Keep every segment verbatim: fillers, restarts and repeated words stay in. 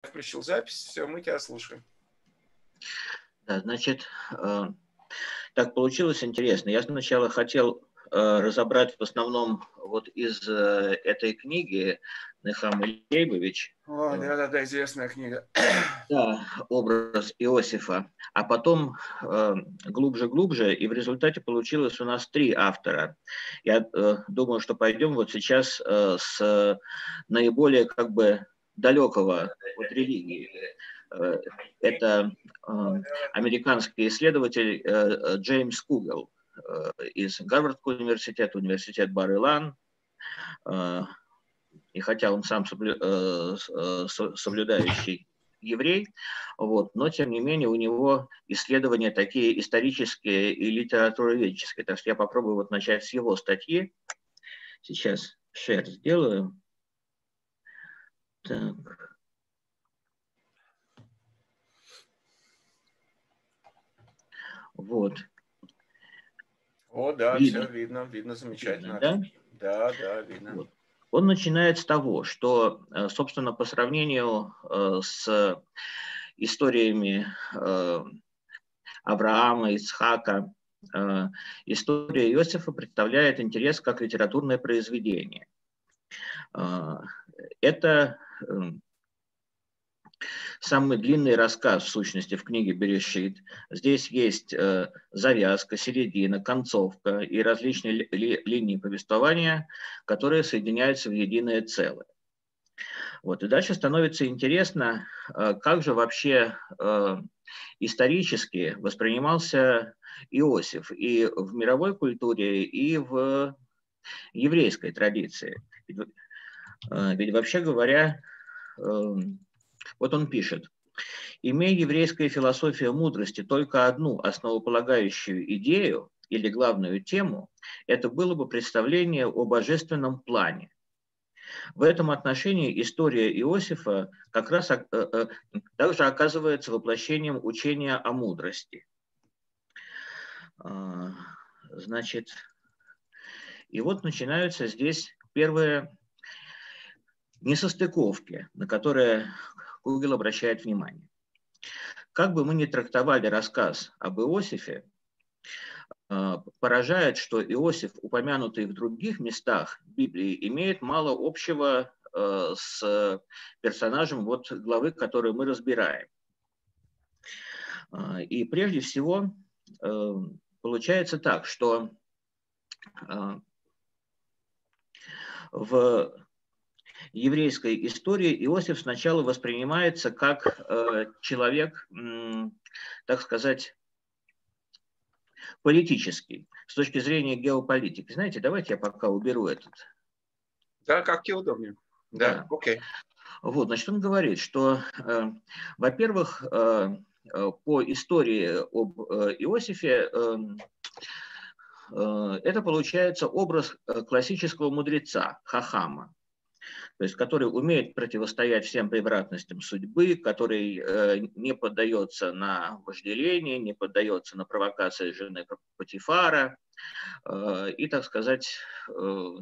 включил запись, все, мы тебя слушаем. Да, значит, э, так получилось интересно. Я сначала хотел э, разобрать в основном вот из э, этой книги Нехама Лейбович. О, да-да-да, известная книга. Да, образ Иосифа. А потом глубже-глубже, э, и в результате получилось у нас три автора. Я э, думаю, что пойдем вот сейчас э, с наиболее как бы далекого от религии. Э, это э, американский исследователь э, Джеймс Кугел э, из Гарвардского университета, университет Бар-Илан. Э, и хотя он сам соблю, э, соблюдающий еврей, вот, но тем не менее у него исследования такие исторические и литературоведческие. Так что я попробую вот начать с его статьи. Сейчас шер сделаю. Так. Вот. О, да, видно. все видно, видно замечательно. Видно, да? Да, да, видно. Вот. Он начинает с того, что, собственно, по сравнению с историями Авраама, Ицхака, история Иосифа представляет интерес как литературное произведение. Это самый длинный рассказ, в сущности, в книге Берешит. Здесь есть завязка, середина, концовка и различные ли, ли, линии повествования, которые соединяются в единое целое. Вот. И дальше становится интересно, как же вообще исторически воспринимался Иосиф и в мировой культуре, и в еврейской традиции. Ведь, ведь вообще говоря, вот он пишет: «Имея еврейская философия мудрости только одну основополагающую идею или главную тему, это было бы представление о божественном плане. В этом отношении история Иосифа как раз э, э, также оказывается воплощением учения о мудрости». А, значит, и вот начинаются здесь первые несостыковки, на которые Кугел обращает внимание. Как бы мы ни трактовали рассказ об Иосифе, поражает, что Иосиф, упомянутый в других местах Библии, имеет мало общего с персонажем вот главы, которую мы разбираем. И прежде всего получается так, что в еврейской истории Иосиф сначала воспринимается как человек, так сказать, политический, с точки зрения геополитики. Знаете, давайте я пока уберу этот. Да, как тебе удобнее. Да, окей. Да. Okay. Вот, значит, он говорит, что, э, во-первых, э, по истории об э, Иосифе э, э, это получается образ классического мудреца, хахама, то есть который умеет противостоять всем превратностям судьбы, который э, не поддается на вожделение, не поддается на провокации жены Потифара, э, и, так сказать, э,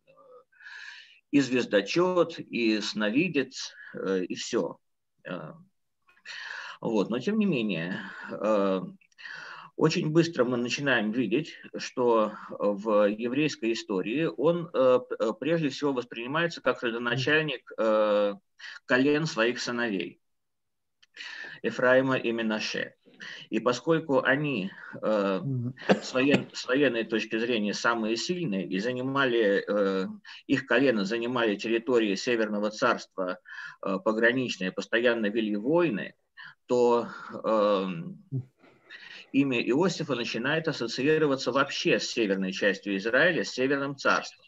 и звездочет, и сновидец, э, и все. Э, вот. Но, тем не менее, э, очень быстро мы начинаем видеть, что в еврейской истории он э, прежде всего воспринимается как родоначальник э, колен своих сыновей, Ефраима и Менаше. И поскольку они э, с, воен, с военной точки зрения самые сильные и занимали, э, их колено занимали территории Северного царства э, пограничные, постоянно вели войны, то э, имя Иосифа начинает ассоциироваться вообще с северной частью Израиля, с Северным царством.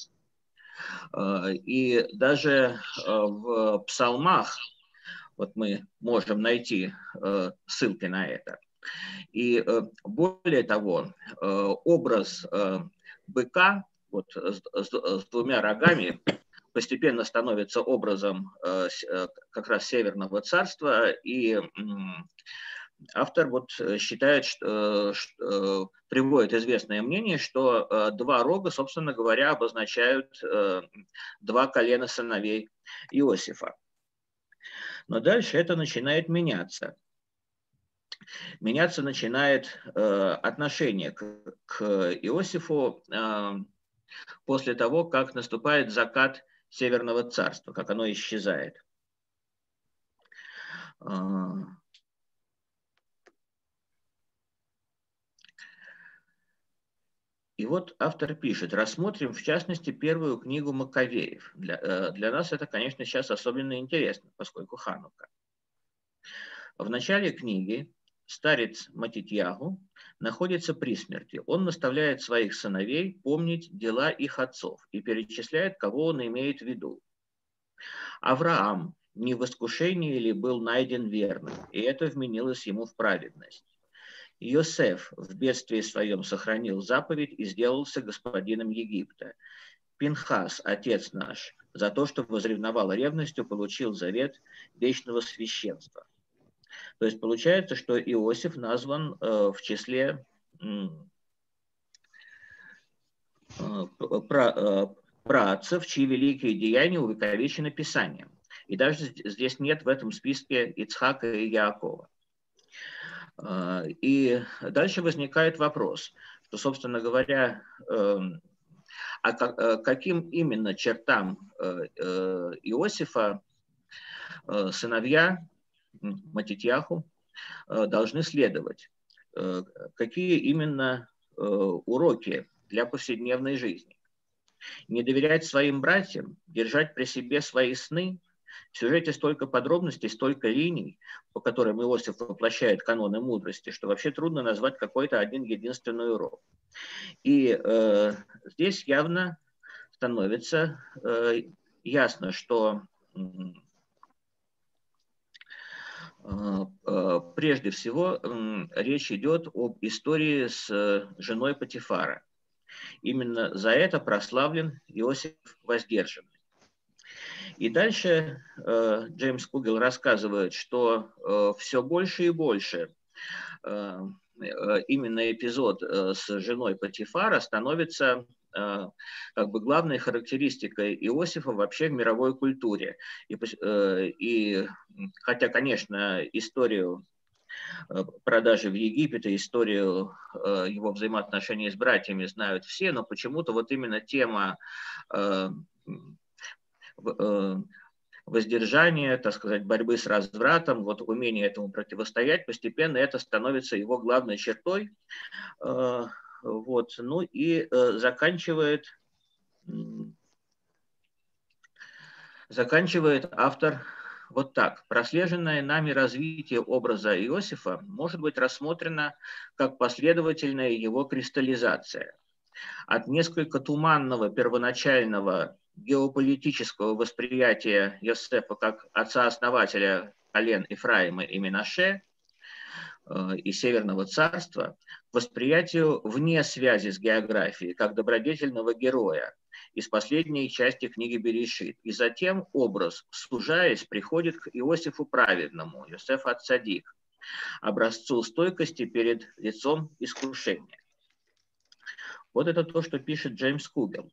И даже в псалмах, вот мы можем найти ссылки на это. И более того, образ быка вот, с, с двумя рогами постепенно становится образом как раз Северного царства, и автор вот считает, что, что приводит известное мнение, что э, два рога, собственно говоря, обозначают э, два колена сыновей Иосифа. Но дальше это начинает меняться. Меняться начинает э, отношение к, к Иосифу э, после того, как наступает закат Северного царства, как оно исчезает. И вот автор пишет: рассмотрим в частности первую книгу Маккавеев. Для, для нас это, конечно, сейчас особенно интересно, поскольку Ханука. В начале книги старец Матитьягу находится при смерти. Он наставляет своих сыновей помнить дела их отцов и перечисляет, кого он имеет в виду. Авраам не в искушении ли был найден верным, и это вменилось ему в праведность. Йосеф в бедствии своем сохранил заповедь и сделался господином Египта. Пинхас, отец наш, за то, что возревновал ревностью, получил завет вечного священства. То есть получается, что Иосиф назван э, в числе э, про, э, праотцев, чьи великие деяния увековечены Писанием. И даже здесь нет в этом списке Ицхака и Яакова. И дальше возникает вопрос, что, собственно говоря, а каким именно чертам Иосифа сыновья Матитьяху должны следовать? Какие именно уроки для повседневной жизни? Не доверять своим братьям, держать при себе свои сны. В сюжете столько подробностей, столько линий, по которым Иосиф воплощает каноны мудрости, что вообще трудно назвать какой-то один единственный урок. И э, здесь явно становится э, ясно, что э, э, прежде всего э, речь идет об истории с женой Потифара. Именно за это прославлен Иосиф Воздержанный. И дальше э, Джеймс Кугел рассказывает, что э, все больше и больше э, именно эпизод э, с женой Потифара становится э, как бы главной характеристикой Иосифа вообще в мировой культуре. И, э, и хотя, конечно, историю продажи в Египет, историю э, его взаимоотношений с братьями знают все, но почему-то вот именно тема э, воздержания, так сказать, борьбы с развратом, вот умение этому противостоять, постепенно это становится его главной чертой. Вот. Ну и заканчивает, заканчивает автор вот так. Прослеженное нами развитие образа Иосифа может быть рассмотрено как последовательная его кристаллизация. От несколько туманного первоначального геополитического восприятия Йосефа как отца-основателя колен Ифраима и Менаше э, и Северного царства к восприятию вне связи с географией, как добродетельного героя из последней части книги Берешит. И затем образ, сужаясь, приходит к Иосифу праведному, Йосеф ат-Цадик, образцу стойкости перед лицом искушения. Вот это то, что пишет Джеймс Кугел.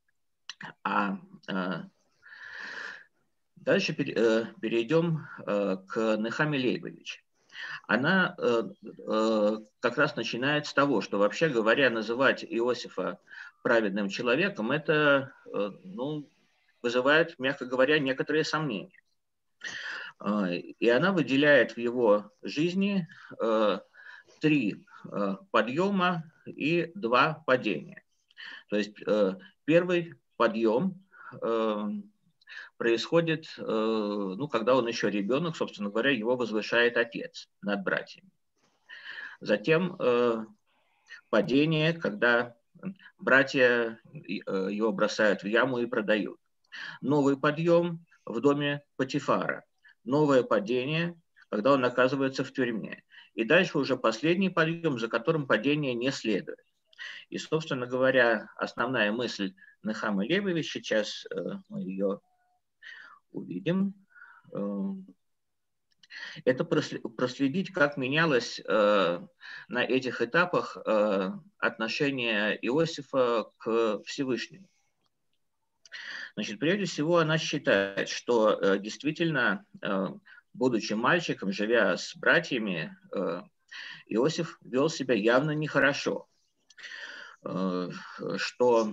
А, а дальше пер, э, перейдем э, к Нехаме Лейбович. Она э, э, как раз начинает с того, что, вообще говоря, называть Иосифа праведным человеком, это э, ну, вызывает, мягко говоря, некоторые сомнения. Э, и она выделяет в его жизни э, три э, подъема и два падения. То есть э, первый подъем э, происходит, э, ну, когда он еще ребенок, собственно говоря, его возвышает отец над братьями. Затем э, падение, когда братья э, его бросают в яму и продают. Новый подъем в доме Потифара. Новое падение, когда он оказывается в тюрьме. И дальше уже последний подъем, за которым падение не следует. И, собственно говоря, основная мысль Нехамы Лейбович, сейчас э, мы ее увидим, э, это проследить, как менялось э, на этих этапах э, отношение Иосифа к Всевышнему. Значит, прежде всего, она считает, что э, действительно э, будучи мальчиком, живя с братьями, Иосиф вел себя явно нехорошо, что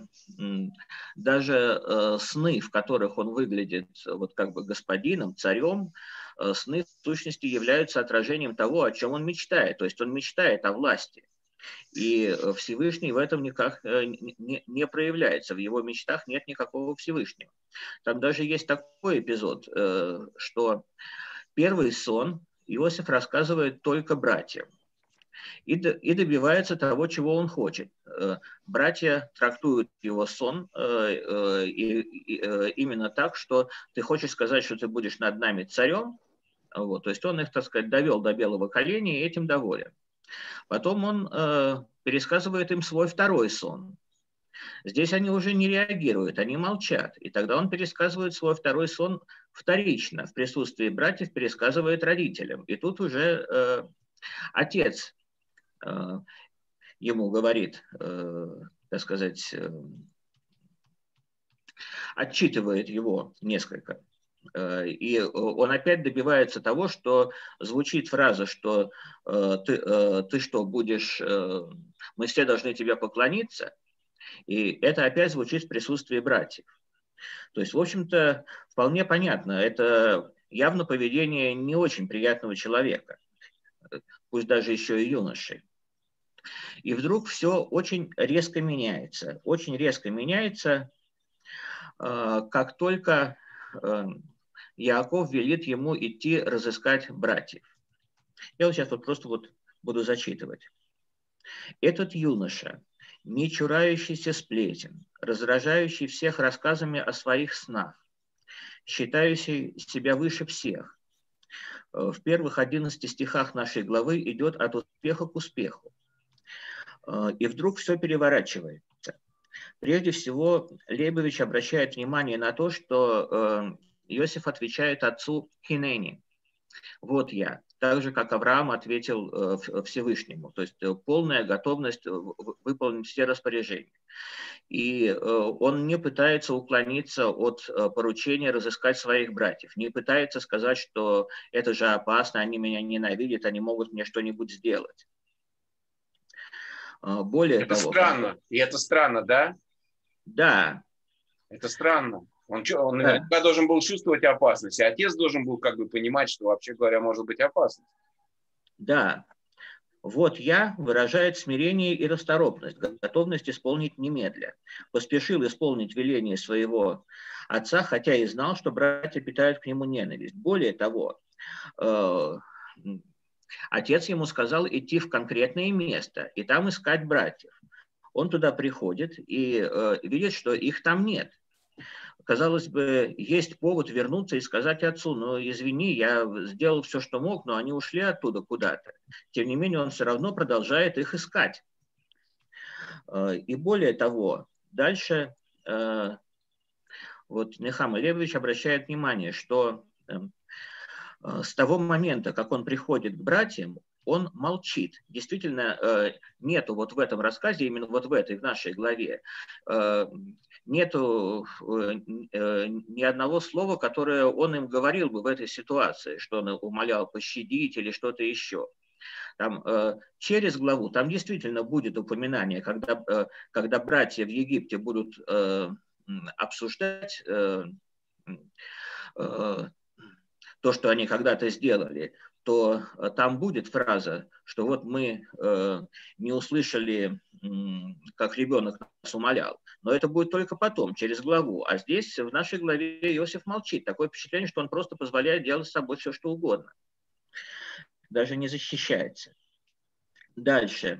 даже сны, в которых он выглядит вот как бы господином, царем, сны в сущности являются отражением того, о чем он мечтает. То есть он мечтает о власти. И Всевышний в этом никак не, не проявляется. В его мечтах нет никакого Всевышнего. Там даже есть такой эпизод, что первый сон Иосиф рассказывает только братьям. И, и добивается того, чего он хочет. Братья трактуют его сон и, и, именно так, что ты хочешь сказать, что ты будешь над нами царем. Вот, то есть он их, так сказать, довел до белого коленя и этим доволен. Потом он э, пересказывает им свой второй сон. Здесь они уже не реагируют, они молчат. И тогда он пересказывает свой второй сон вторично. В присутствии братьев пересказывает родителям. И тут уже э, отец э, ему говорит, э, так сказать, э, отчитывает его несколько. И он опять добивается того, что звучит фраза, что ты, ты что, будешь, мы все должны тебе поклониться, и это опять звучит в присутствии братьев. То есть, в общем-то, вполне понятно, это явно поведение не очень приятного человека, пусть даже еще и юноши. И вдруг все очень резко меняется, очень резко меняется, как только Яаков велит ему идти разыскать братьев. Я вот сейчас вот просто вот буду зачитывать. Этот юноша, не чурающийся сплетен, раздражающий всех рассказами о своих снах, считающий себя выше всех, в первых одиннадцати стихах нашей главы идет от успеха к успеху. И вдруг все переворачивается. Прежде всего, Лейбович обращает внимание на то, что Иосиф отвечает отцу Хинени. Вот я. Так же, как Авраам ответил Всевышнему. То есть полная готовность выполнить все распоряжения. И он не пытается уклониться от поручения разыскать своих братьев. Не пытается сказать, что это же опасно, они меня ненавидят, они могут мне что-нибудь сделать. Более это того... странно. И это странно, да? Да. Это странно. Он, он наверняка да. должен был чувствовать опасность. И отец должен был как бы понимать, что, вообще говоря, может быть опасность. Да. Вот я выражает смирение и расторопность, готовность исполнить немедля. Поспешил исполнить веление своего отца, хотя и знал, что братья питают к нему ненависть. Более того, э, отец ему сказал идти в конкретное место и там искать братьев. Он туда приходит и э, видит, что их там нет. Казалось бы, есть повод вернуться и сказать отцу, ну, извини, я сделал все, что мог, но они ушли оттуда куда-то. Тем не менее, он все равно продолжает их искать. И более того, дальше вот Нехама Лебович обращает внимание, что с того момента, как он приходит к братьям, он молчит. Действительно, нету вот в этом рассказе, именно вот в этой, в нашей главе, нету ни одного слова, которое он им говорил бы в этой ситуации, что он умолял пощадить или что-то еще. Там, через главу там действительно будет упоминание, когда, когда братья в Египте будут обсуждать то, что они когда-то сделали, то там будет фраза, что вот мы э, не услышали, э, как ребенок нас умолял. Но это будет только потом, через главу. А здесь, в нашей главе, Иосиф молчит. Такое впечатление, что он просто позволяет делать с собой все, что угодно. Даже не защищается. Дальше.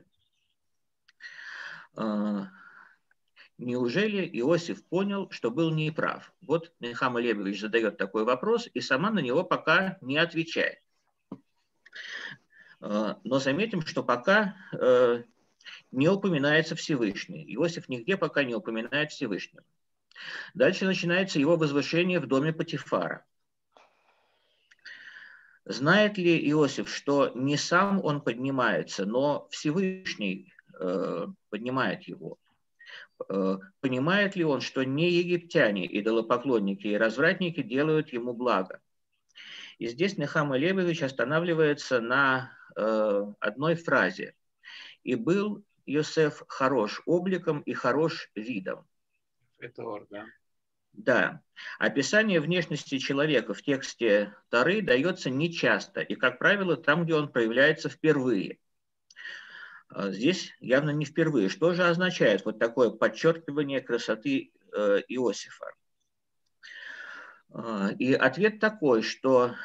Э, неужели Иосиф понял, что был неправ? Вот Нехама Лебович задает такой вопрос и сама на него пока не отвечает. Но заметим, что пока не упоминается Всевышний. Иосиф нигде пока не упоминает Всевышнего. Дальше начинается его возвышение в доме Потифара. Знает ли Иосиф, что не сам он поднимается, но Всевышний поднимает его? Понимает ли он, что не египтяне, идолопоклонники и развратники делают ему благо? И здесь Нехама Лейбович останавливается на э, одной фразе. «И был Йосеф хорош обликом и хорош видом». Это, да. Да. Описание внешности человека в тексте Торы дается нечасто, и, как правило, там, где он проявляется впервые. Здесь явно не впервые. Что же означает вот такое подчеркивание красоты Иосифа? И ответ такой, что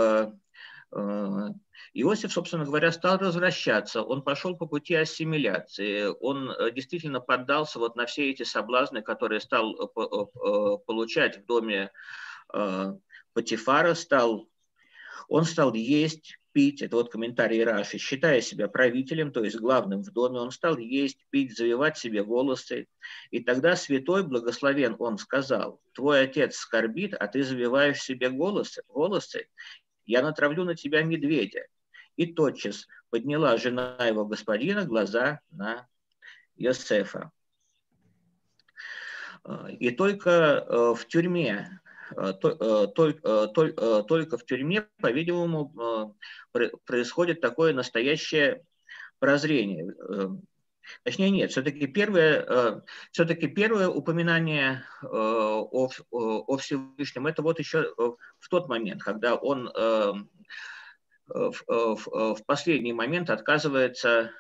Иосиф, собственно говоря, стал развращаться, он пошел по пути ассимиляции, он действительно поддался вот на все эти соблазны, которые стал получать в доме Потифара, стал, он стал есть, пить, это вот комментарий Раши, считая себя правителем, то есть главным в доме, он стал есть, пить, завивать себе волосы. И тогда святой, благословен он, сказал: «Твой отец скорбит, а ты завиваешь себе волосы, волосы. Я натравлю на тебя медведя». И тотчас подняла жена его господина глаза на Йосефа. И только в тюрьме, только в тюрьме, по-видимому, происходит такое настоящее прозрение. Точнее, нет, все-таки первое, все-таки первое упоминание о, о Всевышнем, это вот еще в тот момент, когда он в, в, в последний момент отказывается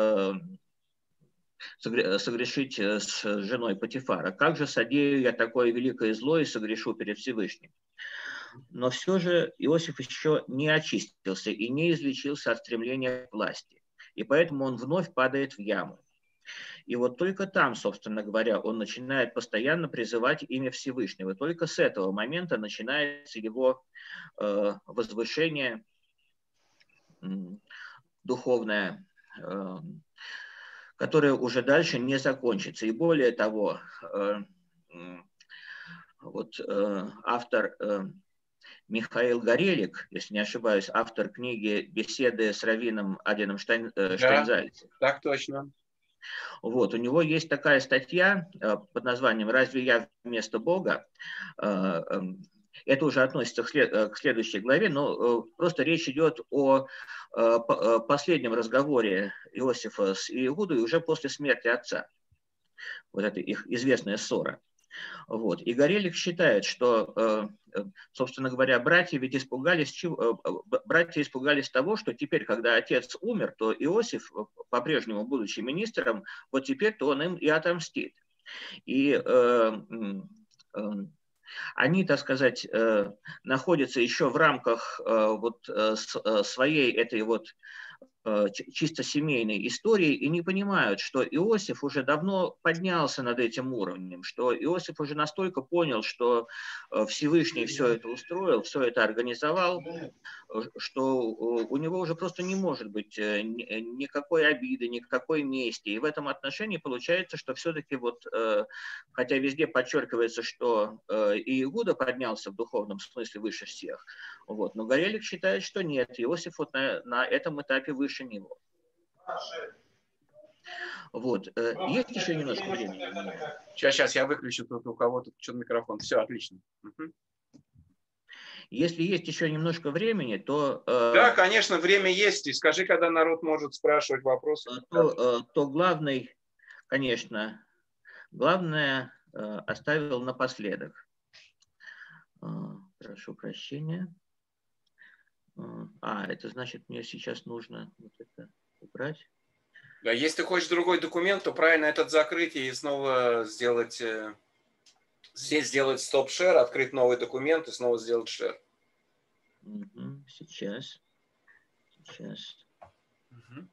согрешить с женой Потифара. «Как же содею я такое великое зло и согрешу перед Всевышним?» Но все же Иосиф еще не очистился и не излечился от стремления к власти. И поэтому он вновь падает в яму. И вот только там, собственно говоря, он начинает постоянно призывать имя Всевышнего. Только с этого момента начинается его э, возвышение э, духовное, э, которое уже дальше не закончится. И более того, э, э, вот э, автор э, Михаил Горелик, если не ошибаюсь, автор книги «Беседы с раввином Адином Штайн, э, Штайнзальцем». Да, так точно. Вот, у него есть такая статья э, под названием «Разве я вместо Бога?». Э, э, это уже относится к, след, к следующей главе, но э, просто речь идет о э, последнем разговоре Иосифа с Иудой уже после смерти отца. Вот это их известная ссора. Вот. И Горелик считает, что, собственно говоря, братья ведь испугались, чего, братья испугались того, что теперь, когда отец умер, то Иосиф, по-прежнему будучи министром, вот теперь-то он им и отомстит. И э, э, они, так сказать, э, находятся еще в рамках э, вот, э, своей этой вот чисто семейной истории и не понимают, что Иосиф уже давно поднялся над этим уровнем, что Иосиф уже настолько понял, что Всевышний все это устроил, все это организовал, что у него уже просто не может быть никакой обиды, никакой мести. И в этом отношении получается, что все-таки вот, хотя везде подчеркивается, что и Иуда поднялся в духовном смысле выше всех, вот, но Горелик считает, что нет, Иосиф вот на, на этом этапе выше него. Вот. Есть еще немножко времени? Сейчас, сейчас, я выключу, тут у кого-то что-то микрофон. Все, отлично. Угу. Если есть еще немножко времени, то... Да, конечно, время есть. И скажи, когда народ может спрашивать вопросы. То, то главный, конечно, главное оставил напоследок. Прошу прощения. А, это значит, мне сейчас нужно вот это убрать. Да, если ты хочешь другой документ, то правильно этот закрыть и снова сделать, здесь сделать стоп-шер, открыть новый документ и снова сделать шер. Угу, сейчас. Сейчас. Угу.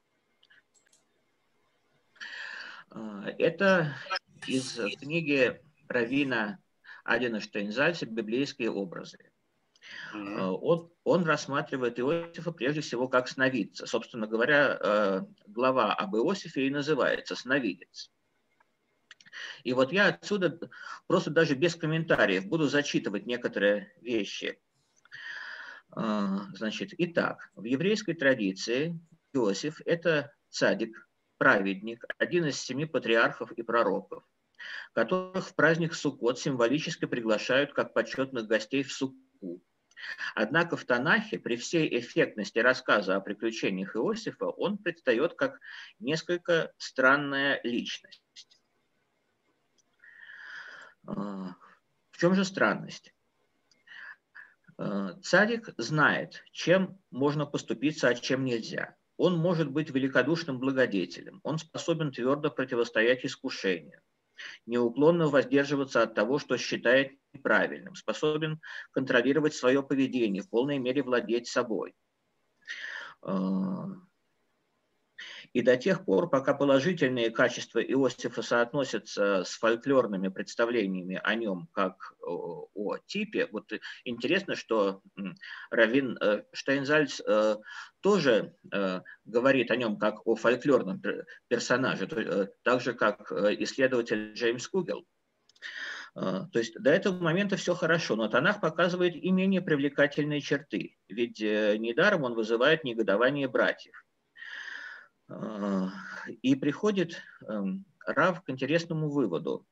Это из книги раввина Адина Штайнзальца «Библейские образы». Mm-hmm. Он, он рассматривает Иосифа прежде всего как сновидца. Собственно говоря, глава об Иосифе и называется «Сновидец». И вот я отсюда просто даже без комментариев буду зачитывать некоторые вещи. Значит, итак, в еврейской традиции Иосиф – это цадик, праведник, один из семи патриархов и пророков, которых в праздник Суккот символически приглашают как почетных гостей в Сукку. Однако в Танахе при всей эффектности рассказа о приключениях Иосифа он предстает как несколько странная личность. В чем же странность? Царик знает, чем можно поступиться, а чем нельзя. Он может быть великодушным благодетелем, он способен твердо противостоять искушению, неуклонно воздерживаться от того, что считает неправильным, способен контролировать свое поведение, в полной мере владеть собой. И до тех пор, пока положительные качества Иосифа соотносятся с фольклорными представлениями о нем как о, о типе, вот интересно, что раввин Штейнзальц тоже говорит о нем как о фольклорном персонаже, так же, как исследователь Джеймс Кугел. То есть до этого момента все хорошо, но Танах показывает и менее привлекательные черты, ведь недаром он вызывает негодование братьев. И приходит Рав к интересному выводу.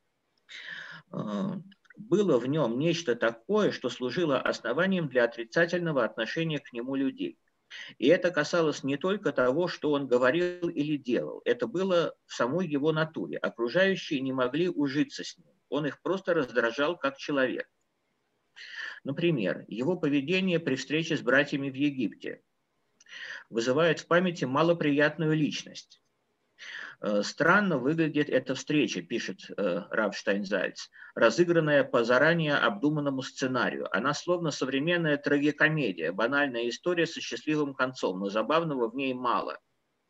Было в нем нечто такое, что служило основанием для отрицательного отношения к нему людей. И это касалось не только того, что он говорил или делал. Это было в самой его натуре. Окружающие не могли ужиться с ним. Он их просто раздражал как человек. Например, его поведение при встрече с братьями в Египте вызывает в памяти малоприятную личность. Странно выглядит эта встреча, пишет Рав Штейнзальц, разыгранная по заранее обдуманному сценарию. Она словно современная трагикомедия, банальная история со счастливым концом, но забавного в ней мало.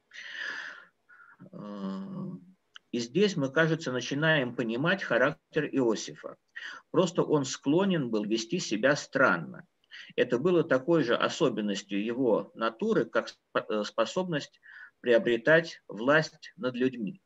И здесь мы, кажется, начинаем понимать характер Иосифа. Просто он склонен был вести себя странно. Это было такой же особенностью его натуры, как способность приобретать власть над людьми.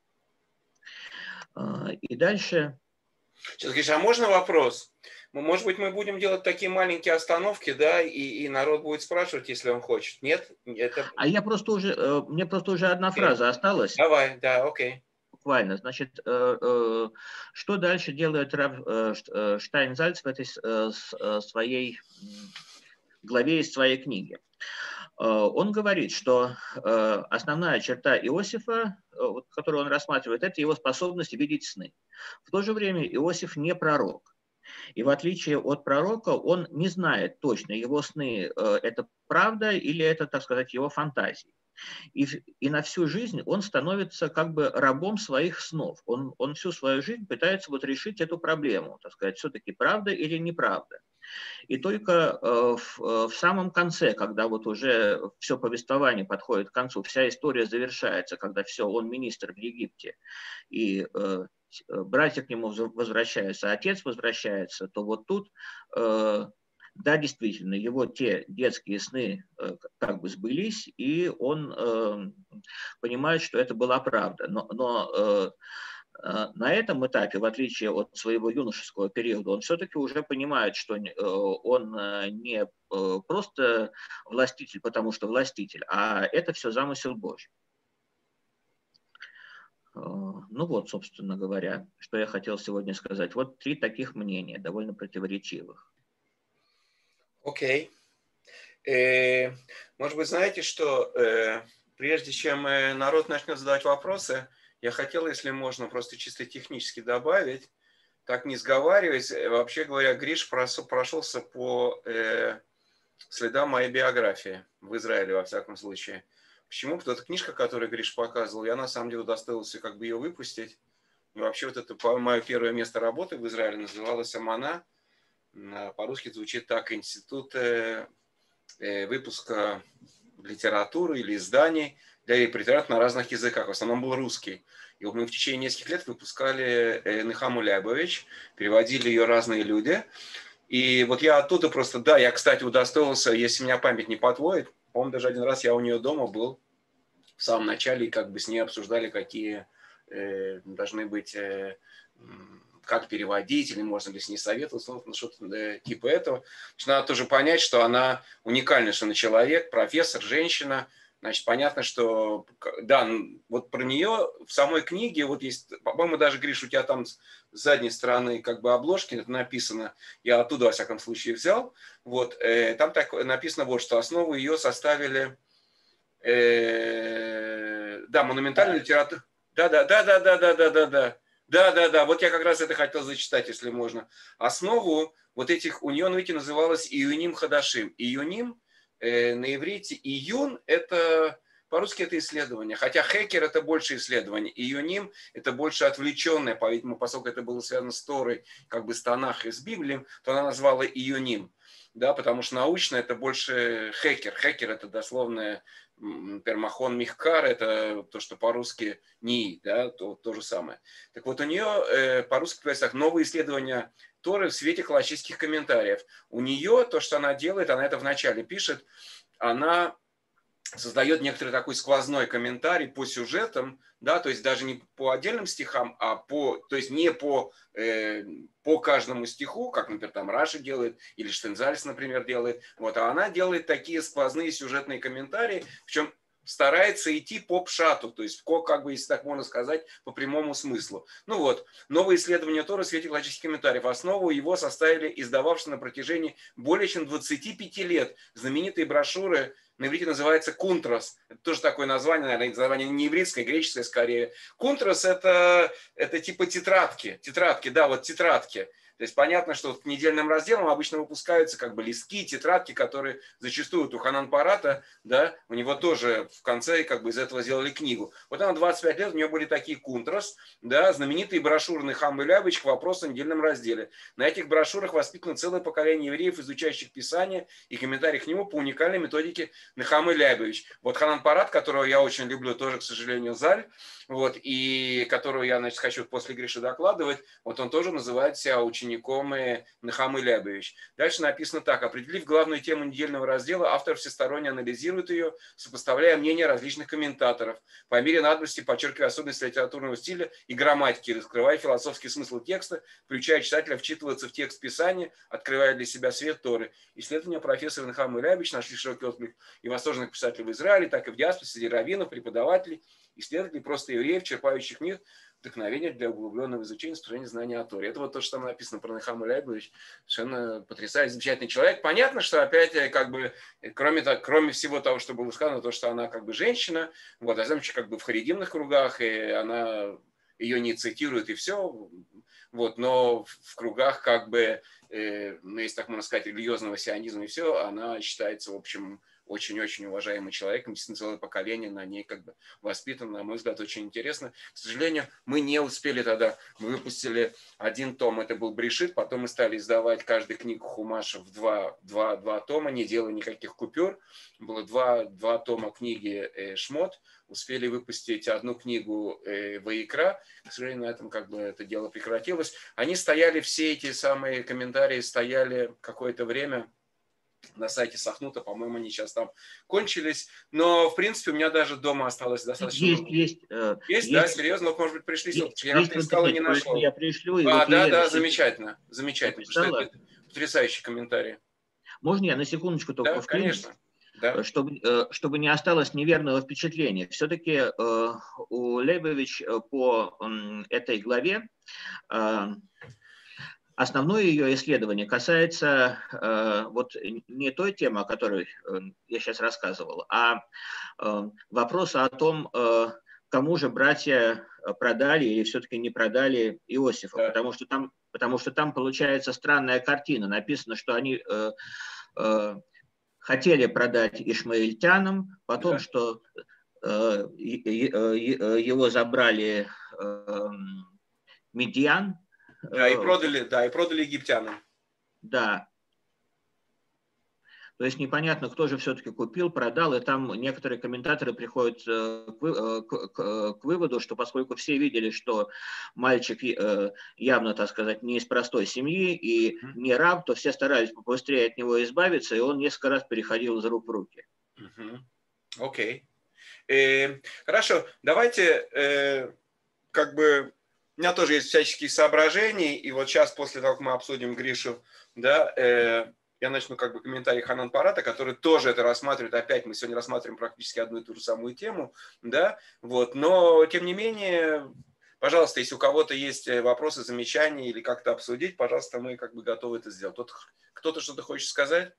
И дальше... Сейчас, а можно вопрос? Может быть, мы будем делать такие маленькие остановки, да, и, и народ будет спрашивать, если он хочет. Нет? Это... А я просто уже, мне просто уже одна okay. фраза осталась. Давай, да, окей. Okay. Буквально. Значит, что дальше делает Рав Штейнзальц в этой своей главе из своей книги? Он говорит, что основная черта Иосифа, которую он рассматривает, это его способность видеть сны. В то же время Иосиф не пророк. И в отличие от пророка, он не знает точно, его сны – это правда или это, так сказать, его фантазии. И, и на всю жизнь он становится как бы рабом своих снов. Он, он всю свою жизнь пытается вот решить эту проблему, так сказать, все-таки правда или неправда. И только э, в, в самом конце, когда вот уже все повествование подходит к концу, вся история завершается, когда все, он министр в Египте, и э, братья к нему возвращаются, отец возвращается, то вот тут... Э, Да, действительно, его те детские сны э, как бы сбылись, и он э, понимает, что это была правда. Но, но э, э, на этом этапе, в отличие от своего юношеского периода, он все-таки уже понимает, что э, он не э, просто властитель, потому что властитель, а это все замысел Божий. Э, ну вот, собственно говоря, что я хотел сегодня сказать. Вот три таких мнения, довольно противоречивых. Окей. Okay. Э, может быть, знаете, что э, прежде чем э, народ начнет задавать вопросы, я хотел, если можно, просто чисто технически добавить, так не сговариваясь, вообще говоря, Гриш прошелся по э, следам моей биографии в Израиле, во всяком случае. Почему? Потому что книжка, которую Гриш показывал, я на самом деле удостоился как бы ее выпустить. И вообще вот это мое первое место работы в Израиле называлось «Амана». По-русски звучит так: институт э, э, выпуска литературы или изданий для репретератов на разных языках. В основном был русский. И вот мы в течение нескольких лет выпускали э, Нехаму Лябович, переводили ее разные люди. И вот я оттуда просто, да, я, кстати, удостоился, если меня память не подводит, по-моему, даже один раз я у нее дома был в самом начале, и как бы с ней обсуждали, какие э, должны быть... Э, как переводить, или можно ли с ней советоваться, ну, что-то типа этого. Надо тоже понять, что она уникальный совершенно человек, профессор, женщина, Значит, понятно, что, да, вот про нее в самой книге, вот есть, по-моему, даже, Гриш, у тебя там с задней стороны как бы обложки это написано, я оттуда, во всяком случае, взял, вот, э, там так написано вот, что основу ее составили, э, да, монументальная литература, да-да-да-да-да-да-да-да, да-да-да, вот я как раз это хотел зачитать, если можно. Основу вот этих, у нее, ну, видите, называлось Июним Хадашим. Июним, э, на иврите июн, это, по-русски это исследование, хотя хекер это больше исследование, июним это больше отвлеченное, по-видимому, поскольку это было связано с Торой, как бы с Танахой, с Библией, то она назвала июним, да, потому что научно это больше хекер. Хекер это дословно пермахон михкар, это то, что по-русски НИИ, да, то, то же самое. Так вот, у нее э, по-русски говорится так, новые исследования Торы в свете классических комментариев. У нее то, что она делает, она это вначале пишет, она создает некоторый такой сквозной комментарий по сюжетам, да, то есть даже не по отдельным стихам, а по, то есть не по, э, по каждому стиху, как, например, там Раши делает, или Штензальц, например, делает, вот, а она делает такие сквозные сюжетные комментарии, причем старается идти по пшату, то есть, как бы, если так можно сказать, по прямому смыслу. Ну вот, новое исследование Торы в свете классических комментариев. Основу его составили издававшие на протяжении более чем двадцати пяти лет знаменитые брошюры, на иврите называется «Кунтрас». Это тоже такое название, наверное, название не еврейское, греческое скорее. «Кунтрас» это, это типа тетрадки. Тетрадки, да, вот тетрадки. То есть понятно, что к недельным разделам обычно выпускаются как бы листки, тетрадки, которые зачастую у Ханан Парата, да, у него тоже в конце как бы из этого сделали книгу. Вот она двадцать пять лет, у нее были такие кунтрас, да, знаменитые брошюры Нехам и Лябович к вопросу о недельном разделе. На этих брошюрах воспитано целое поколение евреев, изучающих Писание и комментарии к нему по уникальной методике Нехам и Лябович. Вот Ханан Парат, которого я очень люблю, тоже, к сожалению, Заль, вот, и которую я, значит, хочу после Гриши докладывать, вот он тоже называет себя учеником Нехамы Лябович. Дальше написано так. Определив главную тему недельного раздела, автор всесторонне анализирует ее, сопоставляя мнения различных комментаторов, по мере надобности подчеркивая особенности литературного стиля и грамматики, раскрывая философский смысл текста, приучая читателя вчитываться в текст Писания, открывая для себя свет Торы. Исследования профессора Нехамы Лябович нашли широкий отклик и восторженных писателей в Израиле, так и в диаспоре среди раввинов, преподавателей, исследователей, просто евреев, черпающих в них вдохновение для углубленного изучения, распространения знания о Торе. Это вот то, что там написано про Нехама Лябович. Совершенно потрясающий, замечательный человек. Понятно, что опять, как бы, кроме, кроме всего того, что было сказано, то, что она как бы женщина, вот, а замечательно, как бы в харидимных кругах, и она ее не цитирует, и все. Вот, но в кругах, как бы, э, ну, если так можно сказать, религиозного сионизма и все, она считается, в общем, очень-очень уважаемый человек, действительно целое поколение на ней как бы воспитано, на мой взгляд, очень интересно. К сожалению, мы не успели тогда, мы выпустили один том, это был Брешит, потом мы стали издавать каждую книгу Хумаша в два, два, два тома, не делая никаких купюр. Было два, два тома книги э, Шмот, успели выпустить одну книгу э, Ваикра, к сожалению, на этом как бы это дело прекратилось. Они стояли, все эти самые комментарии стояли какое-то время на сайте Сахнута, по-моему, они сейчас там кончились, но, в принципе, у меня даже дома осталось достаточно есть, много. Есть, есть, есть, да, серьезно, вот, может быть, пришли, есть, я как-то искал и не нашел. Я пришлю, и а, вот да, Елена да, замечательно, замечательно, потому что это потрясающий комментарий. Можно я на секундочку только да, вклинюсь? конечно. Да. Чтобы, чтобы не осталось неверного впечатления. Все-таки у Лейбович по этой главе основное ее исследование касается э, вот не той темы, о которой э, я сейчас рассказывал, а э, вопроса о том, э, кому же братья продали или все-таки не продали Иосифа, да. потому, что там, потому что там получается странная картина. Написано, что они э, э, хотели продать ишмаильтянам, потом, да. что э, его забрали э, Медьян. Да, и продали, да, и продали египтянам. Да. То есть непонятно, кто же все-таки купил, продал, и там некоторые комментаторы приходят к, к, к, к выводу, что поскольку все видели, что мальчик явно, так сказать, не из простой семьи и не раб, то все старались побыстрее от него избавиться, и он несколько раз переходил из рук в руки. Окей. Okay. Хорошо, давайте э, как бы... У меня тоже есть всяческие соображения, и вот сейчас, после того, как мы обсудим Гришу, да, э, я начну как бы комментарий Ханан Парата, который тоже это рассматривает. Опять мы сегодня рассматриваем практически одну и ту же самую тему, да, вот, но тем не менее, пожалуйста, если у кого-то есть вопросы, замечания или как-то обсудить, пожалуйста, мы как бы готовы это сделать. Кто-то что-то хочет сказать?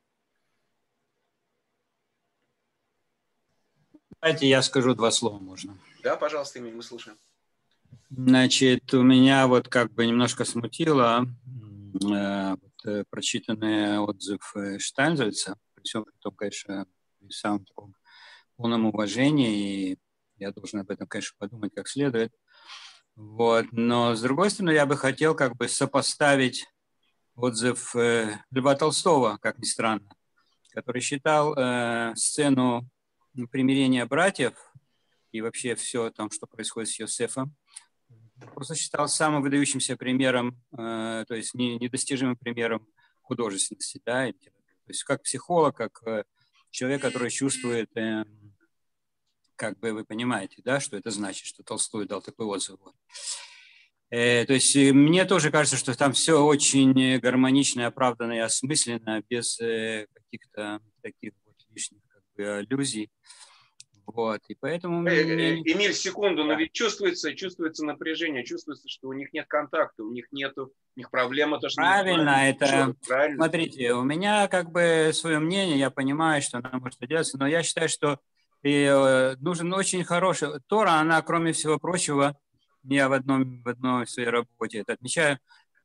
Давайте я скажу два слова, можно. Да, пожалуйста, Эмиль, мы слушаем. Значит, у меня вот как бы немножко смутило э, вот, прочитанный отзыв Штайнзальца, при всем при том, конечно, при самом таком полном уважении, и я должен об этом, конечно, подумать как следует. Вот. Но, с другой стороны, я бы хотел как бы сопоставить отзыв э, Льва Толстого, как ни странно, который считал э, сцену примирения братьев и вообще все там, что происходит с Йосефом, просто считал самым выдающимся примером, э, то есть не, недостижимым примером художественности. Да? То есть как психолог, как э, человек, который чувствует, э, как бы вы понимаете, да, что это значит, что Толстой дал такой отзыв. Вот. Э, то есть мне тоже кажется, что там все очень гармонично, оправданно и осмысленно, без э, каких-то таких вот лишних как бы, аллюзий. Вот, и поэтому... Мне... Эмиль, секунду, но ведь чувствуется, чувствуется напряжение, чувствуется, что у них нет контакта, у них нету, у них проблема то, что... Правильно, это... Что, правильно? Смотрите, у меня как бы свое мнение, я понимаю, что она может делаться, но я считаю, что и, нужен очень хороший... Тора, она, кроме всего прочего, я в, одном, в одной своей работе это отмечаю,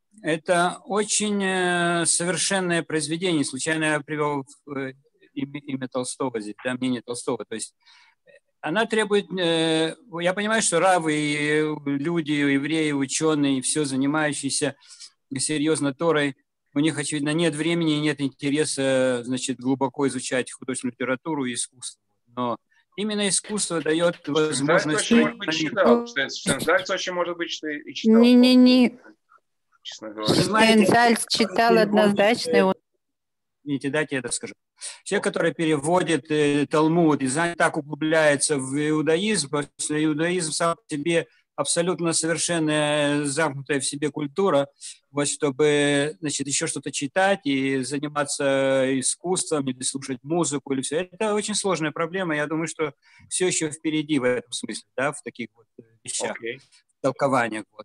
это очень совершенное произведение. Случайно я привел имя, имя Толстого здесь, да, мнение Толстого, то есть она требует, э, я понимаю, что равы, и люди, евреи, ученые, все занимающиеся серьезно Торой, у них, очевидно, нет времени, нет интереса, значит, глубоко изучать художественную литературу и искусство. Но именно искусство дает возможность... Штайнзальц очень может быть, что и читал. Не-не-не. Честно говоря. Штайнзальц читал однозначно. Видите, дайте я это скажу. Человек, который переводит э, Талмуд и так углубляется в иудаизм, потому что иудаизм сам по себе абсолютно совершенная, замкнутая в себе культура, вот, чтобы, значит, еще что-то читать и заниматься искусством или слушать музыку или все. Это очень сложная проблема. Я думаю, что все еще впереди в этом смысле, да, в таких вот вещах, okay. толкованиях. Вот.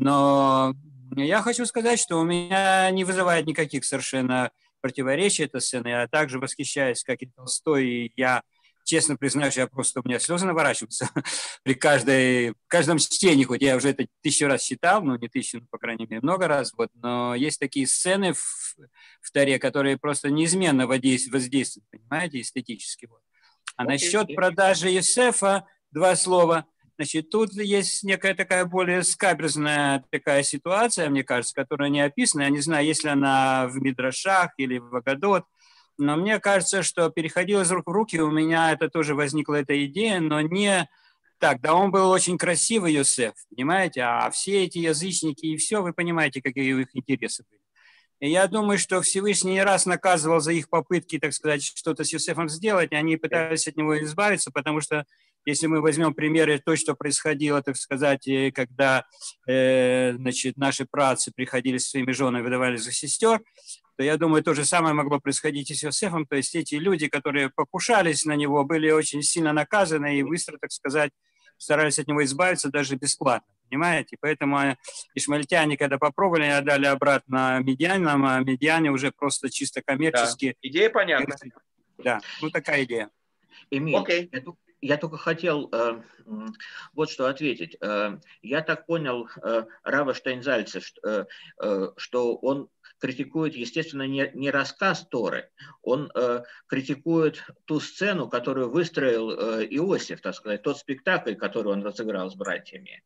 Но я хочу сказать, что у меня не вызывает никаких совершенно противоречия эта сцена. Я также восхищаюсь, как и Толстой, и я честно признаюсь, я просто, у меня слезы наворачиваются при каждой, каждом чтении, хоть я уже это тысячу раз читал, ну не тысячу, но, по крайней мере, много раз, вот, но есть такие сцены в, в Торе, которые просто неизменно воздействуют, понимаете, эстетически. Вот. А okay. насчет продажи Йосефа, два слова. Значит, тут есть некая такая более скаберзная такая ситуация, мне кажется, которая не описана. Я не знаю, есть ли она в Мидрашах или в Агадот, но мне кажется, что переходило из рук в руки. У меня это тоже возникла эта идея, но не так. Да, он был очень красивый, Йосеф, понимаете, а все эти язычники и все, вы понимаете, какие у них интересы были. И я думаю, что Всевышний не раз наказывал за их попытки, так сказать, что-то с Йосефом сделать, и они пытались от него избавиться, потому что если мы возьмем примеры то, что происходило, так сказать, когда э, значит, наши праотцы приходили со своими женами, выдавали за сестер, то я думаю, то же самое могло происходить и с Йосефом. То есть эти люди, которые покушались на него, были очень сильно наказаны и быстро, так сказать, старались от него избавиться даже бесплатно. Понимаете? Поэтому ишмаэльтяне, когда попробовали, отдали обратно медианам, а медиане уже просто чисто коммерчески. Да. Идея понятна. Да, ну такая идея. Эмиль, okay. я, я только хотел э, вот что ответить. Э, я так понял э, Рава Штайнзальца, что, э, что он критикует, естественно, не, не рассказ Торы, он э, критикует ту сцену, которую выстроил э, Иосиф, так сказать, тот спектакль, который он разыграл с братьями.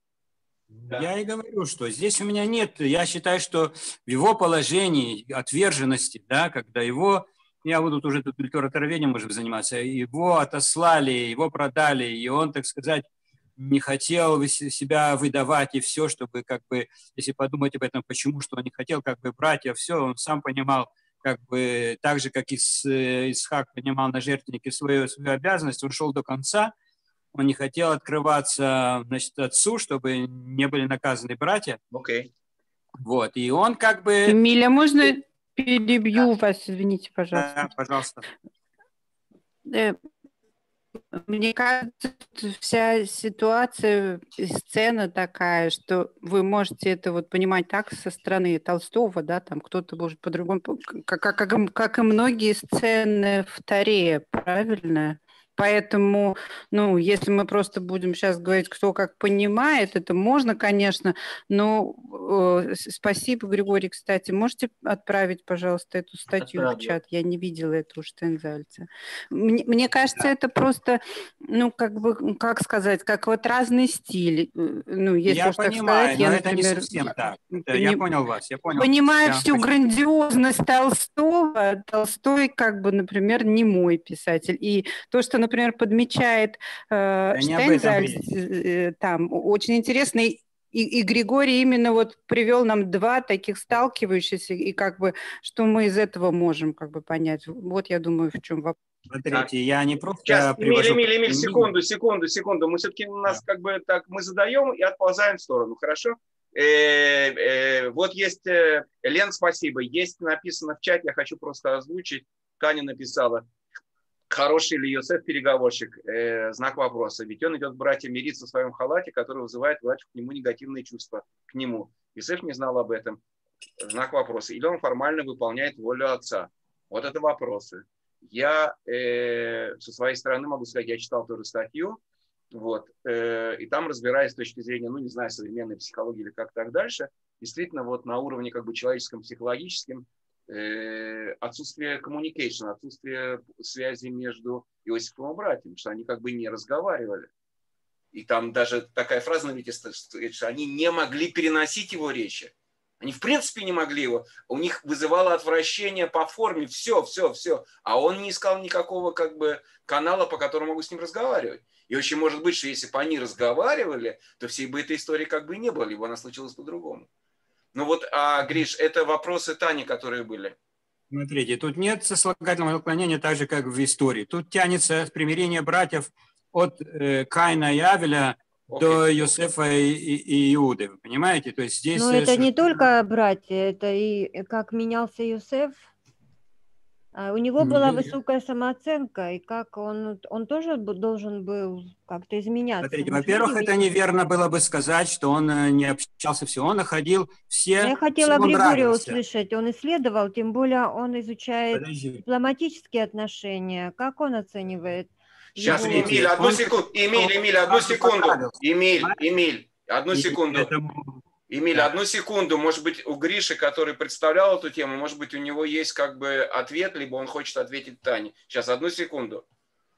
Да. Я и говорю, что здесь у меня нет, я считаю, что в его положении отверженности, да, когда его, я буду уже тут литературоведением можем заниматься, его отослали, его продали, и он, так сказать, не хотел себя выдавать и все, чтобы, как бы, если подумать об этом, почему, что он не хотел, как бы, братья, все, он сам понимал, как бы, так же, как Исхак понимал на жертвеннике свою, свою обязанность, он шел до конца. Он не хотел открываться, значит, отцу, чтобы не были наказаны братья. Окей. Okay. Вот. И он как бы... Эмиля, можно, перебью вас, извините, пожалуйста. Да, пожалуйста. Мне кажется, вся ситуация, сцена такая, что вы можете это вот понимать так со стороны Толстого, да, там кто-то может по-другому, как, как, как, как и многие сцены в Торе, правильно? Поэтому, ну, если мы просто будем сейчас говорить, кто как понимает, это можно, конечно, но э, спасибо, Григорий, кстати. Можете отправить, пожалуйста, эту статью Отправлю. в чат? Я не видела этого Штейнзальца. Мне, мне кажется, да. это просто, ну, как бы, как сказать, как вот разный стиль. Ну, если я уж понимаю, так сказать, но я, это например, не совсем так. Это, поним... Я понял вас, я понял. Понимаю да, всю спасибо. грандиозность Толстого. Толстой, как бы, например, не мой писатель. И то, что, например, подмечает э, да Штейнзальц, э, там, очень интересно. И, и Григорий именно вот привел нам два таких сталкивающихся, и как бы, что мы из этого можем, как бы, понять. Вот я думаю, в чем вопрос. Смотрите, я не просто Сейчас, привожу... Эмиль, Эмиль, Эмиль, секунду, секунду, секунду. Мы все-таки нас да. как бы так, мы задаем и отползаем в сторону, хорошо? Э, э, вот есть, э, Лен, спасибо, есть написано в чате, я хочу просто озвучить. Таня написала, хороший ли Йосеф переговорщик, э, знак вопроса. Ведь он идет к братьям мириться в своем халате, который вызывает у братьев к нему негативные чувства, к нему. Йосеф не знал об этом, знак вопроса. Или он формально выполняет волю отца. Вот это вопросы. Я э, со своей стороны могу сказать, я читал тоже статью, вот, э, и там разбираясь с точки зрения, ну, не знаю, современной психологии или как так дальше, действительно, вот на уровне как бы человеческом, психологическом, э, отсутствие communication, отсутствие связи между Иосифом и братьями, что они как бы не разговаривали. И там даже такая фраза на иврите, что они не могли переносить его речи. Они в принципе не могли его. У них вызывало отвращение по форме. Все, все, все. А он не искал никакого как бы канала, по которому могу с ним разговаривать. И очень может быть, что если бы они разговаривали, то всей бы этой истории как бы и не было, либо она случилась по-другому. Ну вот, а, Гриш, это вопросы Тани, которые были. Смотрите, тут нет сослагательного наклонения так же, как в истории. Тут тянется примирение братьев от э, Каина и Авеля Okay. до Йосефа и, и, и Иуды, вы понимаете? То есть здесь... Но это не только братья, это и как менялся Йосеф. У него была высокая самооценка, и как он, он тоже смотрите, был как-то изменяться. Смотрите, во-первых, это неверно было бы сказать, что он не общался все, он находил все... Я хотела Григория услышать, он исследовал, тем более он изучает Подожди. дипломатические отношения. Как он оценивает? Сейчас, его... Эмиль, одну секунду. Эмиль, Эмиль, одну секунду. Эмиль, Эмиль, одну секунду. Эмиль, одну секунду. Может быть, у Гриши, который представлял эту тему, может быть, у него есть как бы ответ, либо он хочет ответить Тане. Сейчас, одну секунду.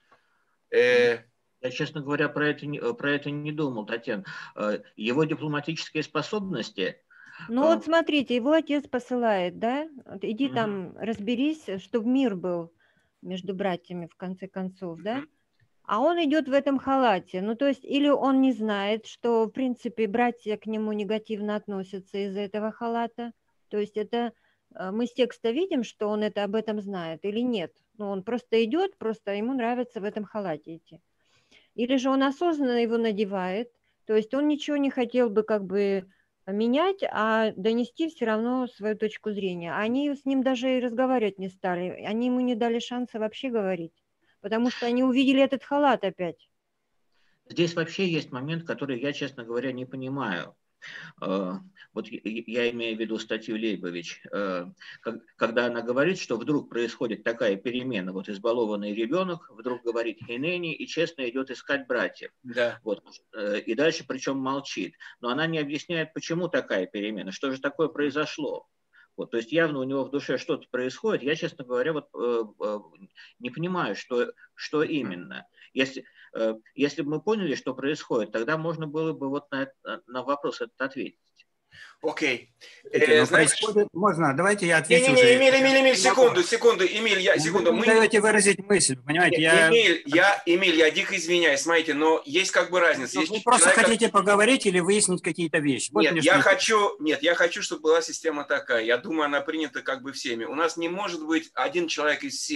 Я, честно говоря, про это, про это не думал, Татьяна. Его дипломатические способности... Ну вот смотрите, его отец посылает, да? Иди угу. там разберись, чтобы мир был между братьями, в конце концов, да? А он идет в этом халате. Ну, то есть, или он не знает, что, в принципе, братья к нему негативно относятся из-за этого халата. То есть, это мы с текста видим, что он это об этом знает или нет. Ну, он просто идет, просто ему нравится в этом халате идти. Или же он осознанно его надевает. То есть, он ничего не хотел бы как бы менять, а донести все равно свою точку зрения. Они с ним даже и разговаривать не стали. Они ему не дали шанса вообще говорить. Потому что они увидели этот халат опять. Здесь вообще есть момент, который я, честно говоря, не понимаю. Вот я имею в виду статью Лейбович, когда она говорит, что вдруг происходит такая перемена, вот избалованный ребенок вдруг говорит «хинени» и честно идет искать братьев. Да. Вот. И дальше причем молчит. Но она не объясняет, почему такая перемена, что же такое произошло. Вот, то есть явно у него в душе что-то происходит. Я, честно говоря, вот, э, э, не понимаю, что, что именно. Если, э, если бы мы поняли, что происходит, тогда можно было бы вот на, на вопрос этот ответить. Окей. Okay. Э, можно, давайте я отвечу. Не, не, не, Эмиль, Эмиль, Эмиль, секунду, секунду, Эмиль, я, секунду. Вы не даете выразить мысль, понимаете? Нет, я... Эмиль, я, Эмиль, я дико извиняюсь, смотрите, но есть как бы разница. Есть вы просто человек... хотите поговорить или выяснить какие-то вещи? Вот нет, я хочу, нет, я хочу, чтобы была система такая. Я думаю, она принята как бы всеми. У нас не может быть один человек из всех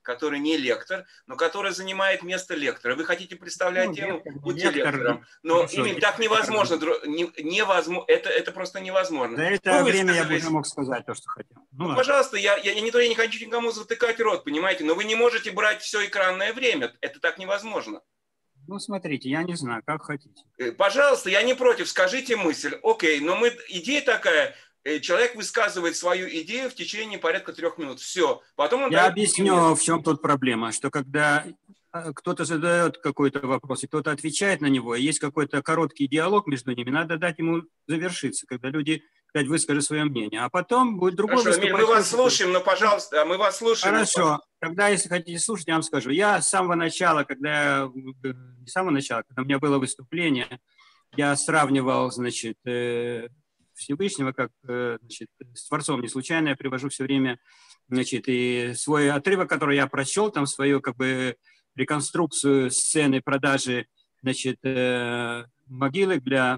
который не лектор, но который занимает место лектора. Вы хотите представлять Ну, тему, лектор, будьте лектор, лектором. Но хорошо, именно лектор, так невозможно. Не, невозможно это, это просто невозможно. За это Вы время я бы высказались. уже мог сказать то, что хотел. Ну, Ну, ладно. пожалуйста, я, я, я, не, то, я не хочу никому затыкать рот, понимаете, но вы не можете брать все экранное время. Это так невозможно. Ну, смотрите, я не знаю, как хотите. Пожалуйста, я не против, скажите мысль. Окей, но мы, идея такая, человек высказывает свою идею в течение порядка трех минут. Все. Потом он Я дает объясню, пример. в чем тут проблема, что когда кто-то задает какой-то вопрос, и кто-то отвечает на него, и есть какой-то короткий диалог между ними, надо дать ему завершиться, когда люди, сказать, выскажут свое мнение. А потом будет другой Хорошо, Эмиль, мы вас слушаем, но, пожалуйста, мы вас слушаем. Хорошо. Тогда, если хотите слушать, я вам скажу. Я с самого начала, когда я, не с самого начала, когда у меня было выступление, я сравнивал, значит, Всевышнего как, значит, с Творцом. Не случайно я привожу все время, значит, и свой отрывок, который я прочел, там свою, как бы, реконструкцию сцены продажи, значит, могилы для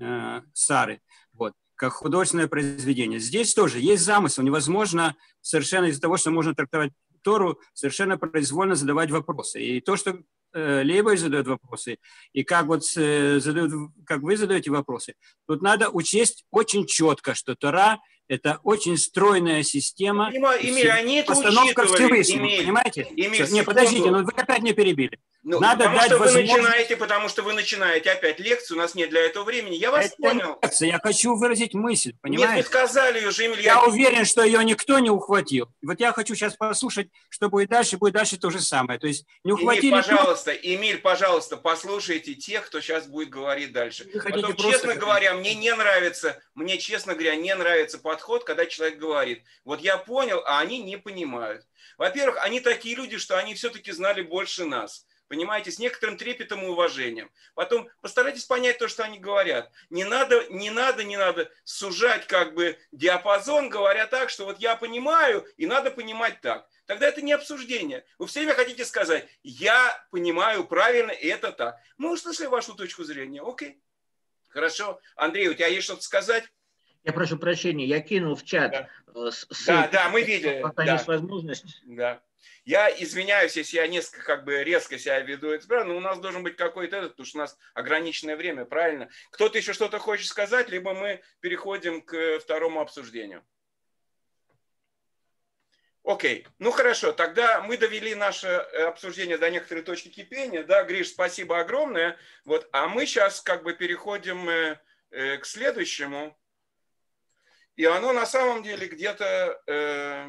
Сары. Вот. Как художественное произведение. Здесь тоже есть замысел. Невозможно совершенно из-за того, что можно трактовать Тору, совершенно произвольно задавать вопросы. И то, что э, Лейбович задает вопросы, и как, вот, э, задают, как вы задаете вопросы, тут надо учесть очень четко, что Тора – это очень стройная система. Понимаю, Эмиль, они это постановка учитывали. Всевышнего, Эмиль, понимаете? Эмиль, Не, подождите, ну вы опять не перебили. Ну, надо потому дать что вы возможность... начинаете, потому что вы начинаете опять лекцию, у нас нет для этого времени. Я вас это понял. Лекция, я хочу выразить мысль, понимаете? Нет, вы сказали уже, Эмиль. Я, я уверен, что ее никто не ухватил. Вот я хочу сейчас послушать, что будет дальше, будет дальше то же самое. То есть не ухватили... Эмиль, пожалуйста, Эмиль, пожалуйста, послушайте тех, кто сейчас будет говорить дальше. Вы хотите Потом, просто честно говорить? говоря, мне не нравится, мне, честно говоря, не нравится подход, когда человек говорит. Вот я понял, а они не понимают. Во-первых, они такие люди, что они все-таки знали больше нас. Понимаете, с некоторым трепетом и уважением. Потом постарайтесь понять то, что они говорят. Не надо, не надо, не надо сужать как бы диапазон, говоря так, что вот я понимаю, и надо понимать так. Тогда это не обсуждение. Вы все время хотите сказать, я понимаю правильно, и это так. Мы услышали вашу точку зрения. Окей. Хорошо. Андрей, у тебя есть что-то сказать? Я прошу прощения, я кинул в чат. Да, ссылки, да, да, мы видели. Пока да. есть возможность. Да. Я извиняюсь, если я несколько как бы резко себя веду, но у нас должен быть какой-то этот, потому что у нас ограниченное время, правильно? Кто-то еще что-то хочет сказать, либо мы переходим к второму обсуждению. Окей, ну хорошо, тогда мы довели наше обсуждение до некоторой точки кипения, да, Гриш, спасибо огромное, вот, а мы сейчас как бы переходим э, э, к следующему, и оно на самом деле где-то... Э,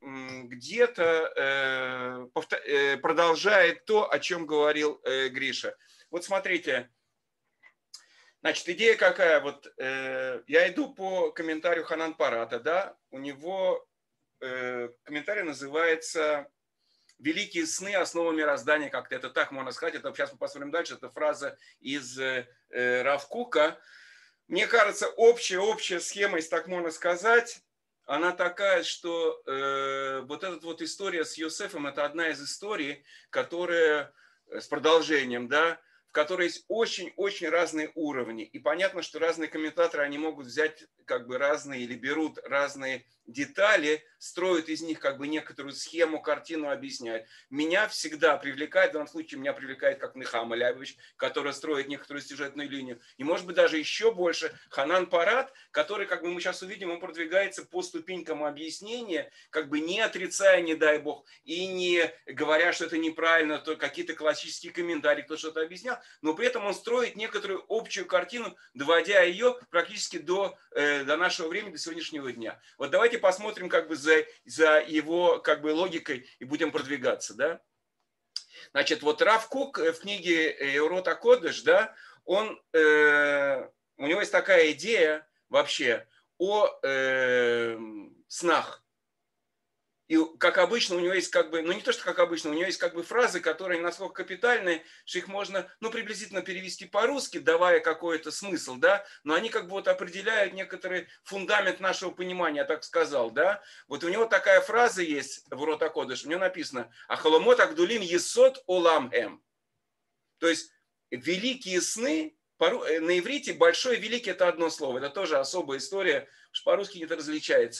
где-то э, повтор... э, продолжает то, о чем говорил э, Гриша. Вот смотрите, значит, идея какая? Вот э, я иду по комментарию Ханан Парата, да, у него э, комментарий называется «Великие сны, основа мироздания», как-то это так можно сказать, это сейчас мы посмотрим дальше, это фраза из э, Рав Кука. Мне кажется, общая, общая схема, если так можно сказать, она такая, что э, вот эта вот история с Йосефом, это одна из историй, которая с продолжением, да, в которой есть очень-очень разные уровни. И понятно, что разные комментаторы, они могут взять как бы разные или берут разные детали, строят из них как бы некоторую схему, картину, объясняют. Меня всегда привлекает, в данном случае меня привлекает как Нехама Лябович, который строит некоторую сюжетную линию. И может быть даже еще больше Ханан Парат, который, как бы мы сейчас увидим, он продвигается по ступенькам объяснения, как бы не отрицая, не дай бог, и не говоря, что это неправильно, то какие-то классические комментарии, кто что-то объяснял, но при этом он строит некоторую общую картину, доводя ее практически до, э, до нашего времени, до сегодняшнего дня. Вот давайте посмотрим как бы за, за его как бы логикой и будем продвигаться, да. Значит, вот Рав Кук в книге Орот ха-Кодеш, да, он, э, у него есть такая идея вообще о э, снах. И, как обычно, у него есть как бы, ну не то, что как обычно, у него есть как бы фразы, которые насколько капитальные, что их можно, ну, приблизительно перевести по-русски, давая какой-то смысл, да, но они как бы вот определяют некоторый фундамент нашего понимания, я так сказал, да. Вот у него такая фраза есть в Орот ха-Кодеш, у него написано «Ахаломот агдулим есот олам эм». То есть великие сны, на иврите большой и великий – это одно слово, это тоже особая история, что по-русски это различается.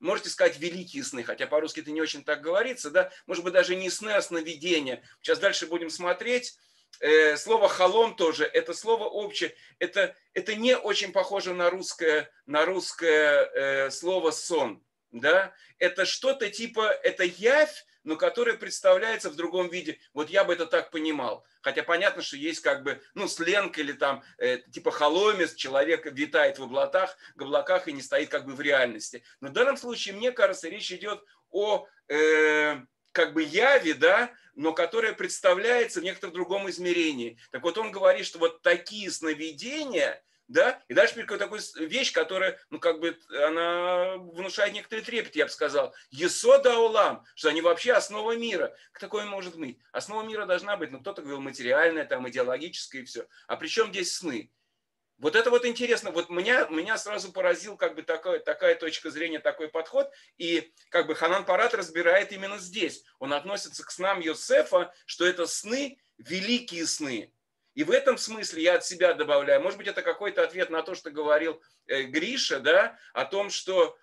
можете сказать великие сны, хотя по-русски это не очень так говорится, да, может быть, даже не сны, а сновидения. Сейчас дальше будем смотреть. Слово «халом» тоже, это слово общее, это, это не очень похоже на русское, на русское э, слово «сон». Да? Это что-то типа, это явь, но которая представляется в другом виде. Вот я бы это так понимал. Хотя понятно, что есть как бы, ну, сленг или там, э, типа халомис, человек витает в облаках, в облаках и не стоит как бы в реальности. Но в данном случае, мне кажется, речь идет о... Э, как бы яве, да, но которая представляется в некотором другом измерении. Так вот он говорит, что вот такие сновидения, да, и дальше переходит такую вещь, которая, ну, как бы, она внушает некоторый трепет, я бы сказал. Есод аулам, что они вообще основа мира. Как такое может быть? Основа мира должна быть, ну, кто-то говорил материальная, там, идеологическая и все. А при чем здесь сны? Вот это вот интересно, вот меня, меня сразу поразил как бы такая, такая точка зрения, такой подход, и как бы Ханан Парат разбирает именно здесь. Он относится к снам Йосефа, что это сны, великие сны. И в этом смысле я от себя добавляю, может быть, это какой-то ответ на то, что говорил э, Гриша, да, о том, что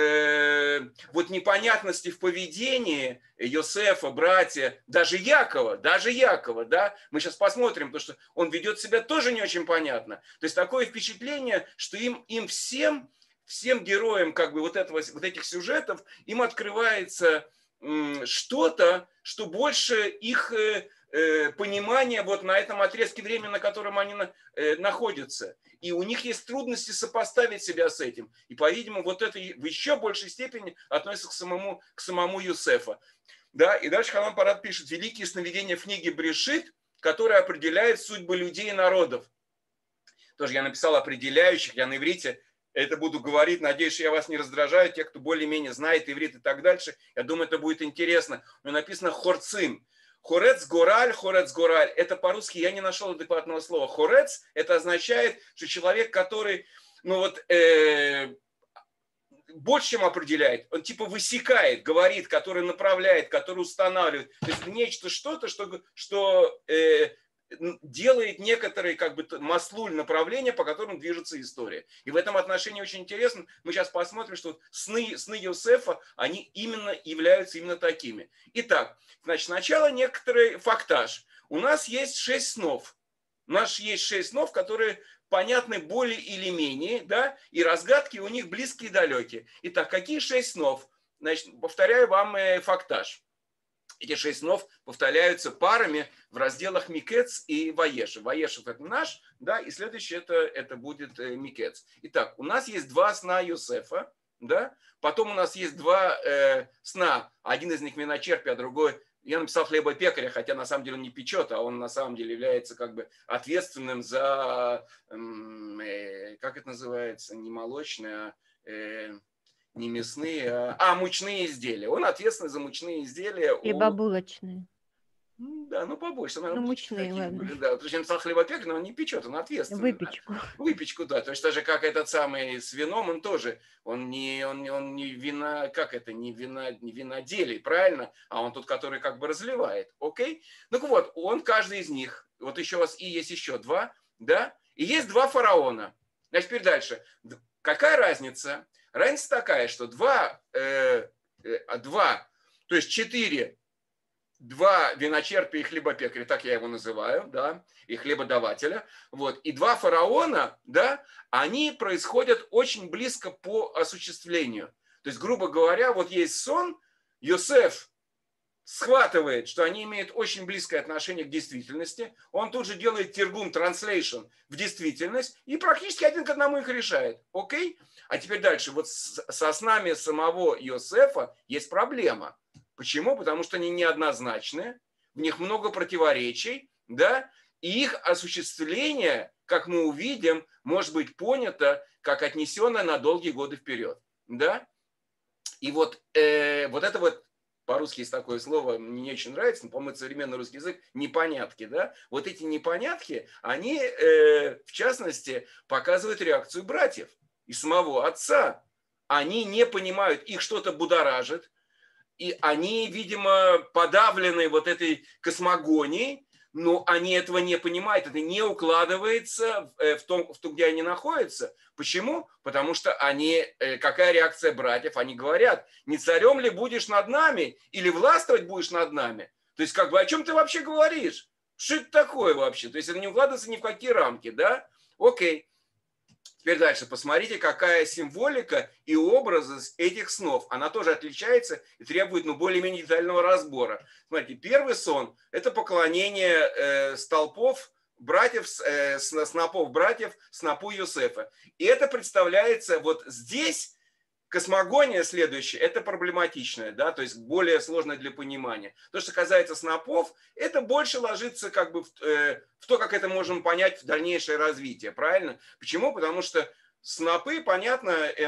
э, вот непонятности в поведении Йосефа, братья, даже Якова, даже Якова, да, мы сейчас посмотрим, потому что он ведет себя тоже не очень понятно. То есть такое впечатление, что им, им всем, всем героям как бы вот, этого, вот этих сюжетов, им открывается м, что-то, что больше их э, э, понимания вот на этом отрезке времени, на котором они на, э, находятся. И у них есть трудности сопоставить себя с этим. И, по-видимому, вот это в еще большей степени относится к самому, к самому Йосефа. Да? И дальше Ханан Парат пишет: великие сновидения в книге Брешит, которые определяют судьбы людей и народов. Тоже я написал определяющих, я на иврите это буду говорить. Надеюсь, что я вас не раздражаю, те, кто более-менее знает иврит и так дальше. Я думаю, это будет интересно. Но написано хорцим. Хорец гораль, хорец гораль. Это по-русски я не нашел адекватного слова. Хорец это означает, что человек, который, ну вот, э, больше, чем определяет, он типа высекает, говорит, который направляет, который устанавливает. То есть нечто, что-то, что, что э, делает некоторые как бы маслуль направления, по которым движется история. И в этом отношении очень интересно. Мы сейчас посмотрим, что сны, сны Йосефа, они именно являются именно такими. Итак, значит, сначала некоторый фактаж. У нас есть шесть снов. У нас есть шесть снов, которые понятны более или менее, да, и разгадки у них близкие и далекие. Итак, какие шесть снов? Значит, повторяю вам фактаж. Эти шесть снов повторяются парами в разделах Микец и Ваешев. Ваешев это наш, да, и следующий это, это будет Микец. Итак, у нас есть два сна Йосефа, да, потом у нас есть два э, сна, один из них виночерпия, а другой, я написал хлебопекаря, хотя на самом деле он не печет, а он на самом деле является как бы ответственным за, э, как это называется, не молочное, а... Э, не мясные, а, а мучные изделия. Он ответственный за мучные изделия. Хлебобулочные. Да, ну побольше. Ну, мучные, такие, ладно. Да, потому что я написал хлебопек, но он не печет, он ответственный. Выпечку. Выпечку, да. Точно так же, как этот самый с вином, он тоже, он не, он, он не вина, как это, не, вина, не виноделий, правильно? А он тот, который как бы разливает. Окей? Ну вот, он каждый из них, вот еще у вас и есть еще два, да? И есть два фараона. Значит, теперь дальше. Какая разница? Разница такая, что два, э, э, два, то есть четыре, два виночерпия и хлебопекаря, так я его называю, да, и хлебодавателя, вот, и два фараона, да, они происходят очень близко по осуществлению. То есть, грубо говоря, вот есть сон, Йосеф схватывает, что они имеют очень близкое отношение к действительности, он тут же делает тиргум, translation в действительность и практически один к одному их решает. Окей? А теперь дальше. Вот со снами самого Йосефа есть проблема. Почему? Потому что они неоднозначны, в них много противоречий, да, и их осуществление, как мы увидим, может быть понято как отнесенное на долгие годы вперед. Да? И вот, э, вот это вот по-русски есть такое слово, мне не очень нравится, но, по-моему, современный русский язык, непонятки, да? Вот эти непонятки, они, э, в частности, показывают реакцию братьев и самого отца. Они не понимают, их что-то будоражит, и они, видимо, подавлены вот этой космогонией, но они этого не понимают, это не укладывается в том, в том, где они находятся. Почему? Потому что они, какая реакция братьев? Они говорят, не царем ли будешь над нами, или властвовать будешь над нами? То есть, как бы, о чем ты вообще говоришь? Что это такое вообще? То есть, это не укладывается ни в какие рамки, да? Окей. Теперь дальше. Посмотрите, какая символика и образы этих снов. Она тоже отличается и требует, ну, более-менее детального разбора. Смотрите, первый сон – это поклонение э, столпов братьев, э, снопов братьев, снопу Йосефа. И это представляется вот здесь. Космогония следующая, это проблематичная, да, то есть более сложная для понимания. То, что касается снопов, это больше ложится как бы в, э, в то, как это можем понять в дальнейшее развитие, правильно? Почему? Потому что снопы, понятно,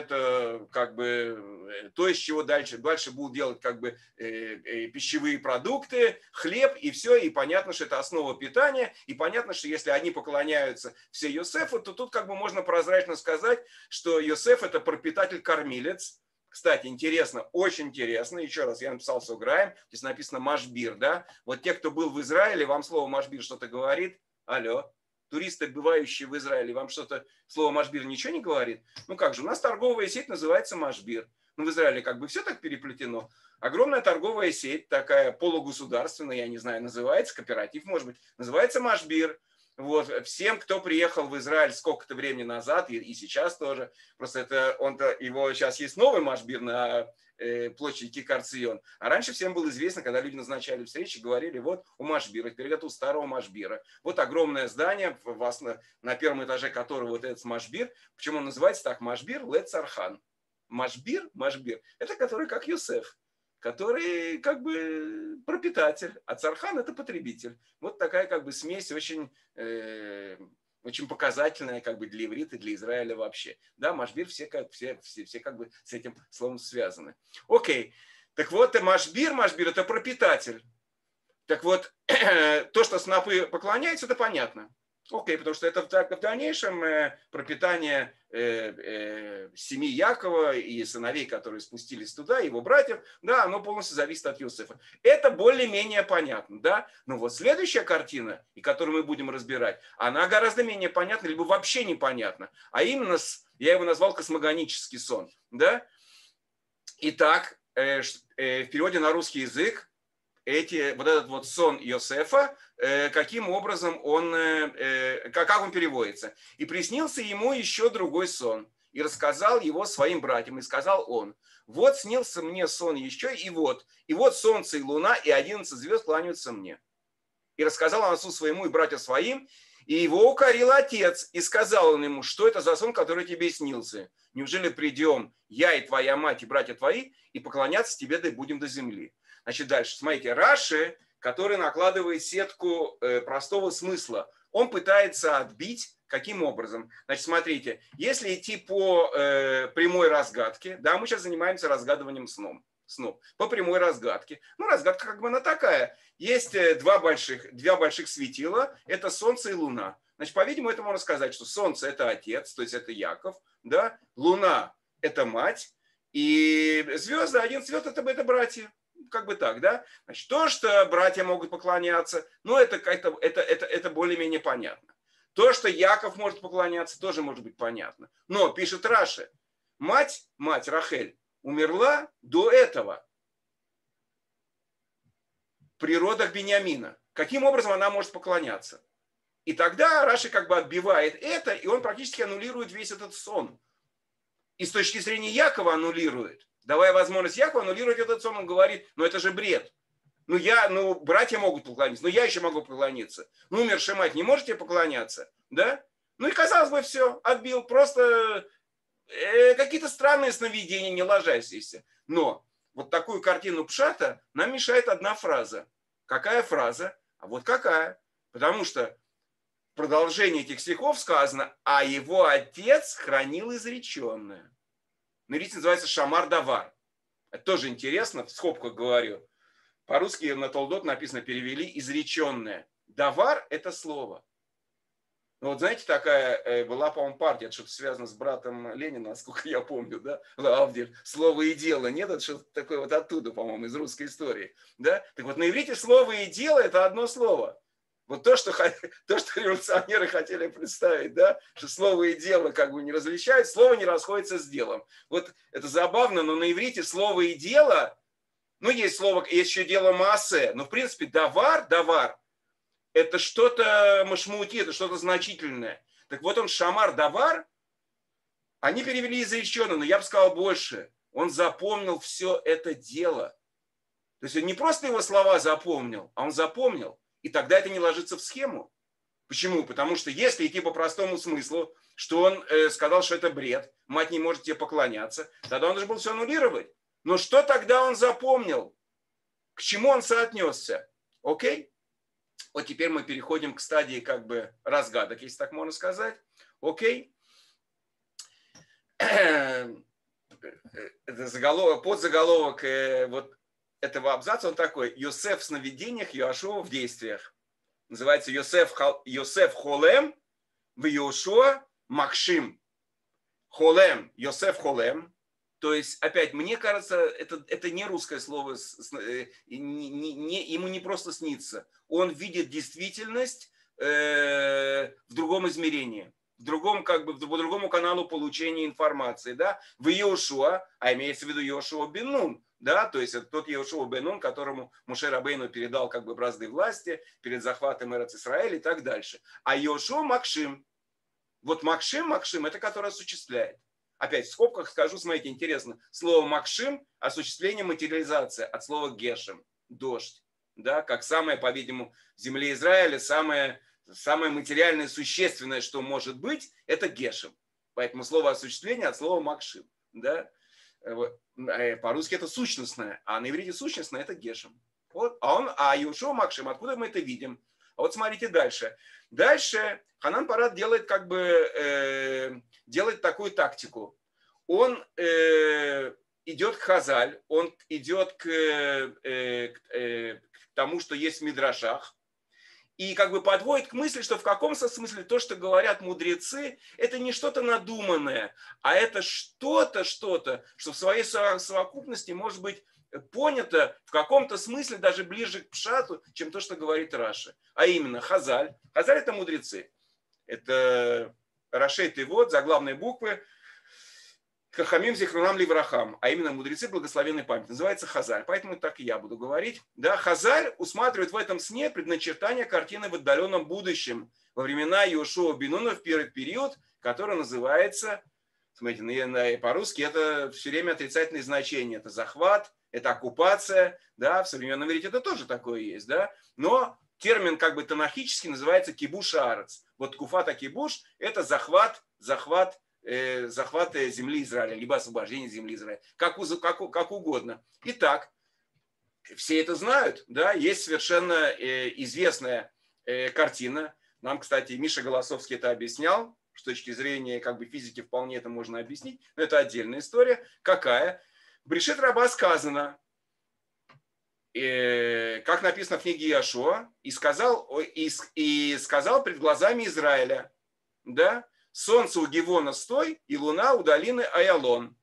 это как бы то, из чего дальше, дальше будут делать как бы э, э, пищевые продукты, хлеб и все, и понятно, что это основа питания, и понятно, что если они поклоняются все Йосефу, то тут как бы можно прозрачно сказать, что Йосеф это пропитатель-кормилец. Кстати, интересно, очень интересно, еще раз, я написал Суграем, здесь написано Машбир, да, вот те, кто был в Израиле, вам слово Машбир что-то говорит? Алло. Туристы, бывающие в Израиле, вам что-то, слово Машбир ничего не говорит? Ну как же, у нас торговая сеть называется Машбир. Ну в Израиле как бы все так переплетено. Огромная торговая сеть, такая полугосударственная, я не знаю, называется, кооператив, может быть, называется Машбир. Вот, всем, кто приехал в Израиль сколько-то времени назад, и, и сейчас тоже, просто это, он-то, его сейчас есть новый Машбир на э, площади Кикар-Цион, а раньше всем было известно, когда люди назначали встречи, говорили, вот у Машбира, теперь готов старого Машбира. Вот огромное здание, вас на, на первом этаже которого вот этот Машбир, почему он называется так, Машбир Ле-Цархан. Машбир, Машбир, это который как Йосеф, который как бы пропитатель, а цархан это потребитель. Вот такая как бы смесь очень, э, очень показательная как бы для иврита и для Израиля вообще. Да, Машбир все как, все, все, все как бы с этим словом связаны. Окей, так вот, Машбир, Машбир это пропитатель. Так вот, то, что снопы поклоняются, это понятно. Окей, потому что это в дальнейшем пропитание семьи Якова и сыновей, которые спустились туда, его братьев, да, оно полностью зависит от Йосефа. Это более-менее понятно, да. Но вот следующая картина, и которую мы будем разбирать, она гораздо менее понятна, либо вообще непонятна. А именно, я его назвал космогонический сон, да. Итак, в переводе на русский язык, эти, вот этот вот сон Йосефа, э, каким образом он, э, как он переводится. «И приснился ему еще другой сон, и рассказал его своим братьям, и сказал он, вот снился мне сон еще, и вот, и вот солнце и луна, и одиннадцать звезд кланяются мне. И рассказал он отцу своему и братьям своим, и его укорил отец, и сказал он ему, что это за сон, который тебе снился? Неужели придем, я и твоя мать, и братья твои, и поклоняться тебе, да и будем до земли?» Значит, дальше, смотрите, Раши, который накладывает сетку э, простого смысла, он пытается отбить, каким образом? Значит, смотрите, если идти по э, прямой разгадке, да, мы сейчас занимаемся разгадыванием сном, снов, по прямой разгадке. Ну, разгадка как бы она такая. Есть два больших, два больших светила, это Солнце и Луна. Значит, по-видимому, это можно сказать, что Солнце – это отец, то есть это Яков, да, Луна – это мать, и звезды, один звезд – это, это братья. Как бы так, да? Значит, то, что братья могут поклоняться, ну, это, это, это, это, это более-менее понятно. То, что Яков может поклоняться, тоже может быть понятно. Но, пишет Раши, мать, мать Рахель, умерла до этого при родах Биньямина. Каким образом она может поклоняться? И тогда Раши как бы отбивает это, и он практически аннулирует весь этот сон. И с точки зрения Якова аннулирует. Давая возможность Якову аннулировать этот сон, он говорит, ну это же бред. Ну, я, ну, братья могут поклониться, но я еще могу поклониться. Ну, умершая мать, не можете поклоняться? Да? Ну и казалось бы, все, отбил. Просто э, какие-то странные сновидения, не ложась здесь. Но вот такую картину Пшата нам мешает одна фраза. Какая фраза? А вот какая? Потому что в продолжении этих стихов сказано, а его отец хранил изреченное. На иврите называется Шамар Давар. Это тоже интересно, в скобках говорю. По-русски на Толдот написано, перевели изреченное. Давар – это слово. Ну, вот знаете, такая была, по-моему, партия, это что-то связано с братом Ленина, насколько я помню, да? Лавдиль, слово и дело. Нет, это что-то такое вот оттуда, по-моему, из русской истории. Да? Так вот, на иврите слово и дело – это одно слово. Вот то, что, то, что революционеры хотели представить, да, что слово и дело как бы не различают, слово не расходится с делом. Вот это забавно, но на иврите слово и дело, ну, есть слово, есть еще дело массе, но, в принципе, давар, давар, это что-то машмути, это что-то значительное. Так вот он, шамар, давар, они перевели изреченно, но я бы сказал больше. Он запомнил все это дело. То есть он не просто его слова запомнил, а он запомнил. И тогда это не ложится в схему. Почему? Потому что если идти по простому смыслу, что он э, сказал, что это бред, мать не может тебе поклоняться, тогда он должен был все аннулировать. Но что тогда он запомнил? К чему он соотнесся? Окей? Вот теперь мы переходим к стадии как бы разгадок, если так можно сказать. Окей? Это заголовок, подзаголовок э, вот этого абзаца, он такой: Йосеф в сновидениях, Йошуа в действиях. Называется Йосеф, Йосеф Холем в Йошуа Макшим. Холем, Йосеф Холем. То есть, опять, мне кажется, это, это не русское слово, не, не, не, ему не просто снится. Он видит действительность э, в другом измерении. В другом, как бы, по другому каналу получения информации, да, в Йошуа, а имеется в виду Йошуа бен Нун, да, то есть это тот Йошуа бен Нун, которому Моше Рабейну передал как бы бразды власти перед захватом Эрец Исраэля и так дальше. А Йошуа Макшим, вот Макшим, Макшим, это который осуществляет. Опять в скобках скажу, смотрите, интересно, слово Макшим – осуществление материализации от слова Гешем, дождь, да, как самое, по-видимому, в земле Израиля, самое Самое материальное, существенное, что может быть, это гешем. Поэтому слово осуществление от слова макшим. Да? По-русски это сущностное, а на иврите сущностное это гешем. Вот. А, он, а Йошуа макшим, откуда мы это видим? А вот смотрите дальше. Дальше Ханан Парад делает, как бы, э, делает такую тактику. Он э, идет к Хазаль, он идет к, э, к, э, к тому, что есть в Мидрашах, и как бы подводит к мысли, что в каком-то смысле то, что говорят мудрецы, это не что-то надуманное, а это что-то, что-то, что в своей совокупности может быть понято в каком-то смысле даже ближе к пшату, чем то, что говорит Раши. А именно Хазаль. Хазаль – это мудрецы. Это Рашей Тевот, заглавные буквы, Хахамим Зихрунам Ливрахам, а именно мудрецы благословенной памяти. Называется Хазаль, поэтому так и я буду говорить. Да, Хазаль усматривает в этом сне предначертание картины в отдаленном будущем, во времена Йошуа бен Нуна в первый период, который называется, смотрите, по-русски это все время отрицательные значения. Это захват, это оккупация, да, в современном иврите это тоже такое есть, да, но термин как бы танахический называется кибуш аарец. Вот куфата кибуш – это захват, захват, захвата земли Израиля, либо освобождение земли Израиля, как, как, как угодно. Итак, все это знают, да, есть совершенно известная картина. Нам, кстати, Миша Голосовский это объяснял, с точки зрения как бы физики вполне это можно объяснить, но это отдельная история. Какая? В Брешит Раба сказано, как написано в книге Йошуа, и сказал, и, и сказал пред глазами Израиля, да, солнце у Гивона стой, и луна у долины Аялон.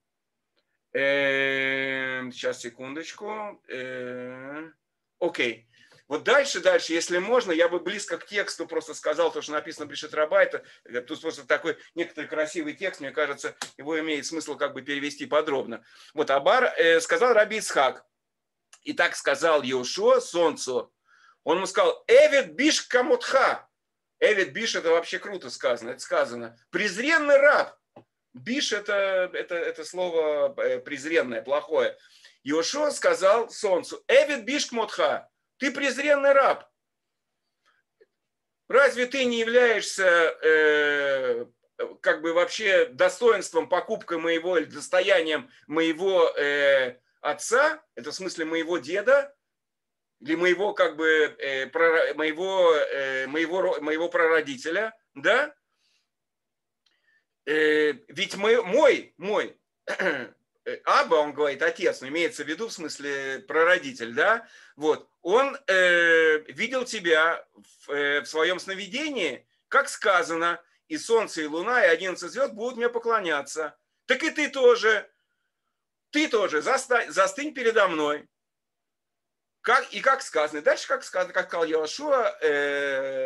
Э, сейчас, секундочку. Э, окей. Вот дальше, дальше, если можно, я бы близко к тексту просто сказал то, что написано в Брешит Раба. Это, тут просто такой некоторый красивый текст, мне кажется, его имеет смысл как бы перевести подробно. Вот Абар э, сказал Раби Ицхак. И так сказал Йошуа солнцу. Он ему сказал: «Эвет биш камутха». Эвет биш, это вообще круто сказано. Это сказано. Презренный раб. Биш это, это, это слово презренное, плохое. Йошуа сказал солнцу: Эвет биш кмотха. Ты презренный раб. Разве ты не являешься э, как бы вообще достоинством, покупкой моего или достоянием моего э, отца? Это в смысле моего деда? Или моего, как бы, э, про, моего, э, моего, моего прародителя, да? Э, ведь мы, мой, мой, Аба, он говорит, отец, но имеется в виду, в смысле, прародитель, да? Вот, он э, видел тебя в, э, в своем сновидении, как сказано, и солнце, и луна, и одиннадцать звезд будут мне поклоняться. Так и ты тоже, ты тоже застань, застынь передо мной. Как, и как сказано, дальше как сказано, как сказал Йошуа, э,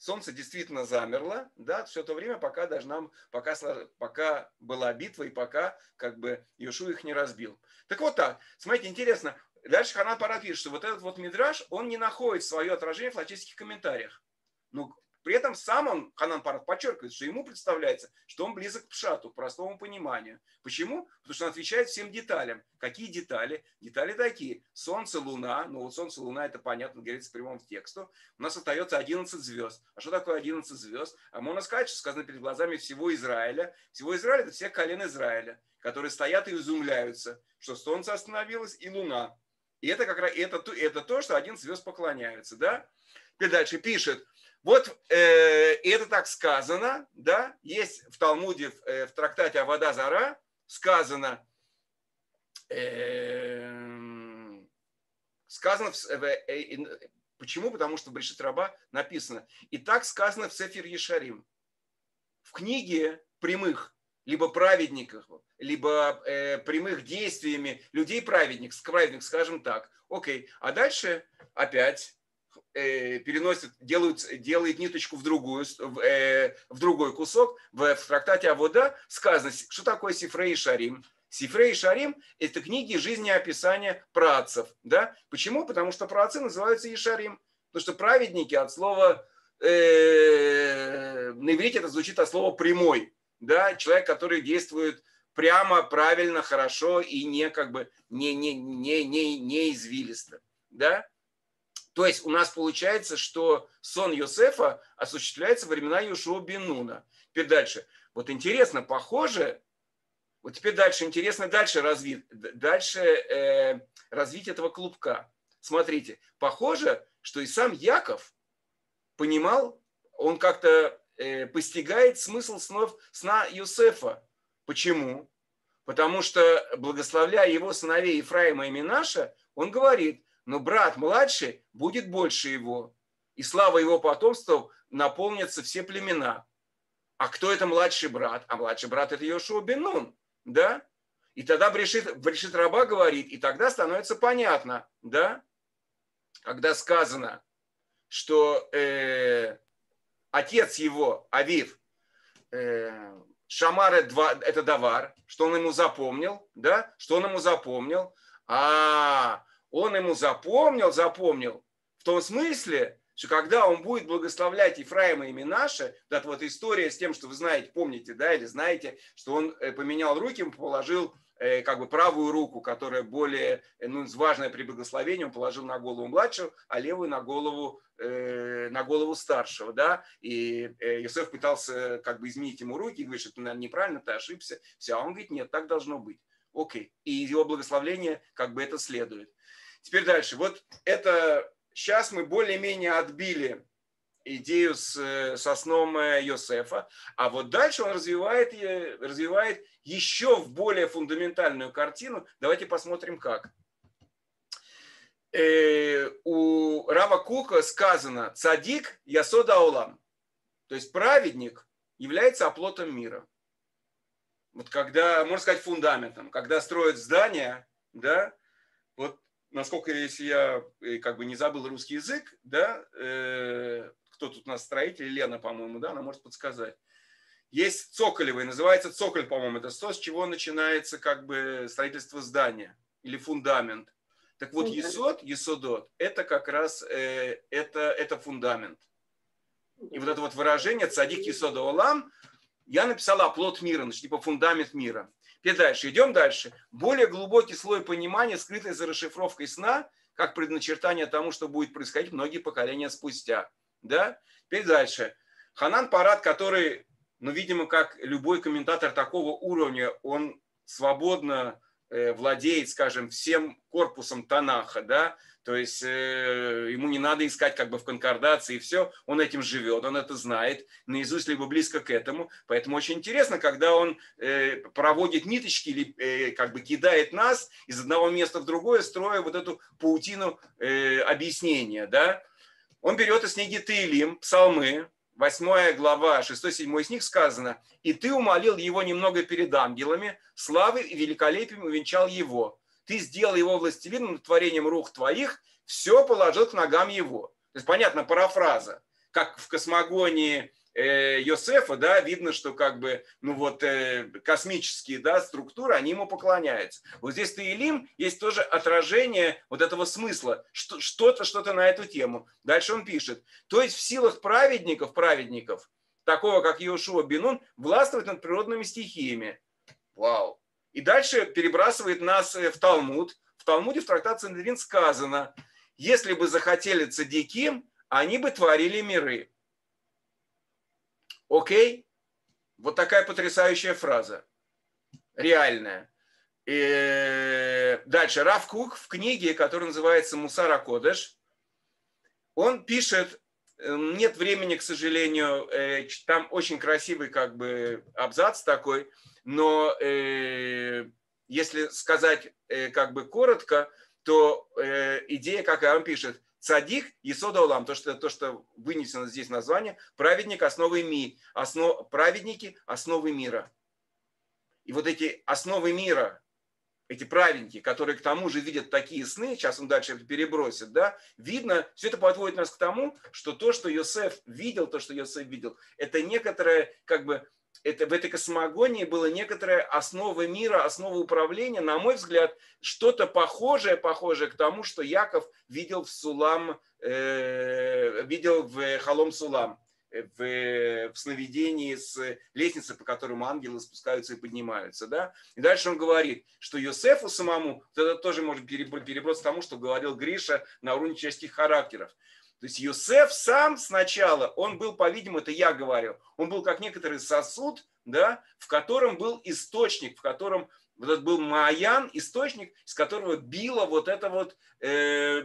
солнце действительно замерло, да, все то время, пока, должна, пока, пока была битва и пока как бы Иошуа их не разбил. Так вот так, смотрите, интересно, дальше Ханан Парат пишет, что вот этот вот мидраш, он не находит свое отражение в логических комментариях. Ну, при этом сам он, Ханан Парат, подчеркивает, что ему представляется, что он близок к пшату, к простому пониманию. Почему? Потому что он отвечает всем деталям. Какие детали? Детали такие. Солнце, луна. Ну вот солнце, луна, это понятно, говорится прямым в тексту. У нас остается одиннадцать звезд. А что такое одиннадцать звезд? А можно сказать, что сказано перед глазами всего Израиля. Всего Израиля – это всех колен Израиля, которые стоят и изумляются, что солнце остановилось и луна. И это как раз это, это то, что одиннадцать звезд поклоняются. Да? И дальше пишет. Вот э, это так сказано, да, есть в Талмуде, в, э, в трактате Авода Зара, сказано, э, сказано, в, э, э, почему? Потому что в Брешит Раба написано, и так сказано в Сефер Ешарим, в книге прямых, либо праведников, либо э, прямых действиями людей праведников, праведник, скажем так, окей, а дальше опять переносит, делают, делает ниточку в, другую, в, э, в другой кусок. В, в трактате Авода сказано, что такое Сифрей и Шарим. Сифрей и Шарим – это книги жизнеописания праотцев. Да? Почему? Потому что праотцы называются Ешарим. Потому что праведники от слова, э, на иврите это звучит от слова прямой. Да? Человек, который действует прямо, правильно, хорошо и не, как бы, не, не, не, не, не извилисто. Да? То есть у нас получается, что сон Йосефа осуществляется во времена Йошуа бен Нуна. Теперь дальше. Вот интересно, похоже, вот теперь дальше, интересно дальше развить, дальше э, развить этого клубка. Смотрите, похоже, что и сам Яков понимал, он как-то э, постигает смысл снов сна Йосефа. Почему? Потому что, благословляя его сыновей Ефраима и Минаша, он говорит, но брат младший будет больше его, и слава его потомства наполнятся все племена. А кто это младший брат? А младший брат это Йошуа бен Нун, да? И тогда Брешит, Брешит Раба говорит, и тогда становится понятно, да? Когда сказано, что э, отец его, Авив, э, Шамар это давар, что он ему запомнил, да? Что он ему запомнил? А он ему запомнил, запомнил в том смысле, что когда он будет благословлять Ефраима и Минаше, вот эта вот история с тем, что вы знаете, помните, да, или знаете, что он поменял руки, он положил как бы правую руку, которая более, ну, важная при благословении, он положил на голову младшего, а левую на голову, на голову старшего, да, и Йосеф пытался как бы изменить ему руки, и говорит, что ты, наверное, неправильно, ты ошибся, все, а он говорит, нет, так должно быть, окей, и из его благословления как бы это следует. Теперь дальше. Вот это сейчас мы более-менее отбили идею с, со сном Йосефа, а вот дальше он развивает, развивает еще в более фундаментальную картину. Давайте посмотрим, как. Э, у Рава Кука сказано «Цадик ясод аолам», то есть праведник является оплотом мира. Вот когда, можно сказать, фундаментом, когда строят здания, да, вот насколько, если я как бы не забыл русский язык, да, э, кто тут у нас строитель, Лена, по-моему, да, она может подсказать. Есть цоколевый, называется цоколь, по-моему, это то, с чего начинается как бы строительство здания или фундамент. Так вот, есод, есодот, это как раз э, это, это фундамент. И вот это вот выражение цадик есод аолам, я написал оплот мира, значит, типа фундамент мира. Теперь дальше, идем дальше. Более глубокий слой понимания, скрытый за расшифровкой сна, как предначертание тому, что будет происходить многие поколения спустя. Да? Теперь дальше. Ханан Парат, который, ну, видимо, как любой комментатор такого уровня, он свободно э, владеет, скажем, всем корпусом Танаха, да, то есть э, ему не надо искать как бы в конкордации и все, он этим живет, он это знает, наизусть либо близко к этому, поэтому очень интересно, когда он э, проводит ниточки или э, как бы кидает нас из одного места в другое, строя вот эту паутину э, объяснения, да, он берет из книги Теилим, Псалмы, восьмая глава, шестой-седьмой стих сказано, «И ты умолил его немного перед ангелами, славы и великолепием увенчал его. Ты сделал его властелином над творением рук твоих, все положил к ногам его». То есть, понятно, парафраза. как в космогонии Йосефа, да, видно, что как бы, ну вот, э, космические, да, структуры, они ему поклоняются. Вот здесь Теилим есть тоже отражение вот этого смысла, что, что-то, что-то на эту тему. Дальше он пишет, то есть в силах праведников, праведников, такого как Йошуа бен Нун, властвовать над природными стихиями. Вау. И дальше перебрасывает нас в Талмуд. В Талмуде в трактате Санедрин сказано, если бы захотели цадиким, они бы творили миры. Окей? Вот такая потрясающая фраза. Реальная. И дальше. Рав Кук в книге, которая называется «Мусар а-Кодеш», он пишет, нет времени, к сожалению, там очень красивый как бы абзац такой, но если сказать как бы коротко, то идея, какая он пишет, цадик есода улам, то что, то, что вынесено здесь название, праведник основы ми, основ, праведники основы мира. И вот эти основы мира, эти праведники, которые к тому же видят такие сны, сейчас он дальше перебросит, да, видно, все это подводит нас к тому, что то, что Йосеф видел, то, что Йосеф видел, это некоторое, как бы, это, в этой космогонии была некоторая основа мира, основа управления, на мой взгляд, что-то похожее, похожее к тому, что Яков видел в Сулам, э, видел в Халом Сулам, в, в сновидении с лестницы, по которым ангелы спускаются и поднимаются. Да? И дальше он говорит, что Йосефу самому, это тоже может перебросить к тому, что говорил Гриша на уровне человеческих характеров. То есть Йосеф сам сначала, он был, по-видимому, это я говорю, он был как некоторый сосуд, да, в котором был источник, в котором вот этот был Маян, источник, из которого било вот это вот э,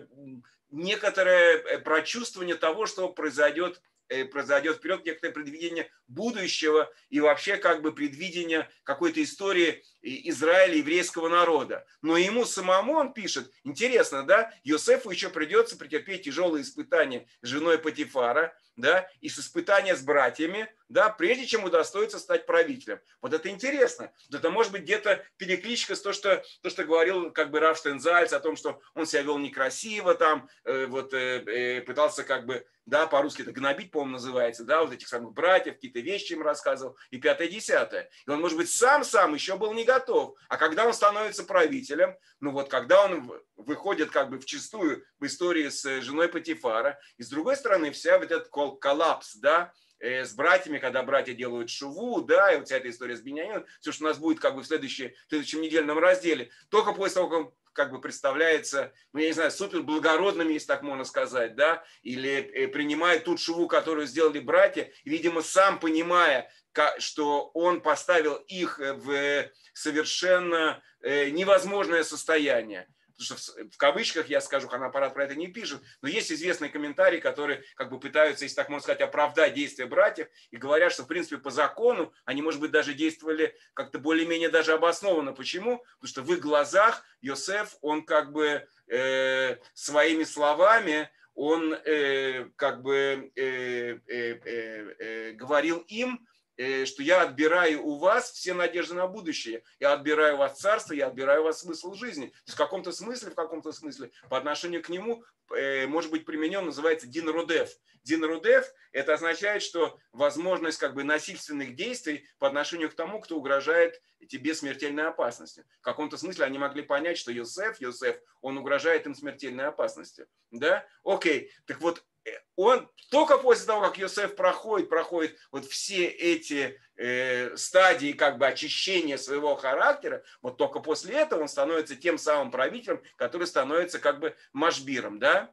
некоторое прочувствование того, что произойдет, э, произойдет вперед, некоторое предвидение будущего и вообще как бы предвидение какой-то истории Израиля, еврейского народа. Но ему самому он пишет, интересно, да, Йосефу еще придется претерпеть тяжелые испытания с женой Потифара, да, и с испытания с братьями, да, прежде чем удостоится стать правителем. Вот это интересно. Это может быть где-то перекличка с то, что, то, что говорил как бы Рав Штейнзальц о том, что он себя вел некрасиво, там, э, вот, э, э, пытался как бы, да, по-русски это гнобить, по-моему, называется, да, вот этих самых братьев, какие-то вещи им рассказывал, и пятое-десятое. И он, может быть, сам-сам еще был не готов. А когда он становится правителем, ну вот, когда он выходит как бы вчистую в истории с женой Потифара, и с другой стороны, вся вот этот коллапс, да, э, с братьями, когда братья делают шуву, да, и вот вся эта история с Биньямином, все, что у нас будет как бы в, следующей, в следующем недельном разделе, только после того, как он как бы представляется, ну, я не знаю, супер благородным, если так можно сказать, да, или принимает ту шуву, которую сделали братья, и, видимо, сам понимая, что он поставил их в совершенно невозможное состояние. Потому что в кавычках, я скажу, Ханапарат про это не пишет, но есть известные комментарии, которые как бы пытаются, если так можно сказать, оправдать действия братьев и говорят, что в принципе по закону они, может быть, даже действовали как-то более-менее даже обоснованно. Почему? Потому что в их глазах Йосеф, он как бы э, своими словами, он э, как бы э, э, э, э, говорил им, что я отбираю у вас все надежды на будущее. Я отбираю у вас царство, я отбираю у вас смысл жизни. То есть в каком-то смысле, в каком-то смысле по отношению к нему может быть применен, называется Дин Рудев. Дин Рудев – это означает, что возможность как бы насильственных действий по отношению к тому, кто угрожает тебе смертельной опасностью. В каком-то смысле они могли понять, что Йосеф, Йосеф, он угрожает им смертельной опасностью. Да? Окей, так вот, он только после того, как Йосеф проходит, проходит вот все эти э, стадии как бы очищения своего характера, вот только после этого он становится тем самым правителем, который становится как бы машбиром, да.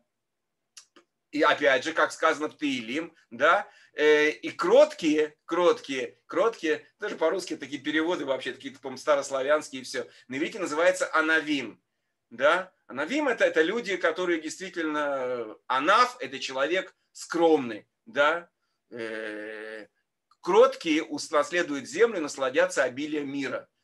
И опять же, как сказано в Теилим, да, э, и кроткие, кроткие, кроткие, даже по-русски такие переводы вообще, такие, по-моему, старославянские и все, на иврите называется анавим. Да? Анавим это, это люди, которые действительно, анав это человек скромный, да? э, кроткие унаследуют землю, насладятся обилием мира.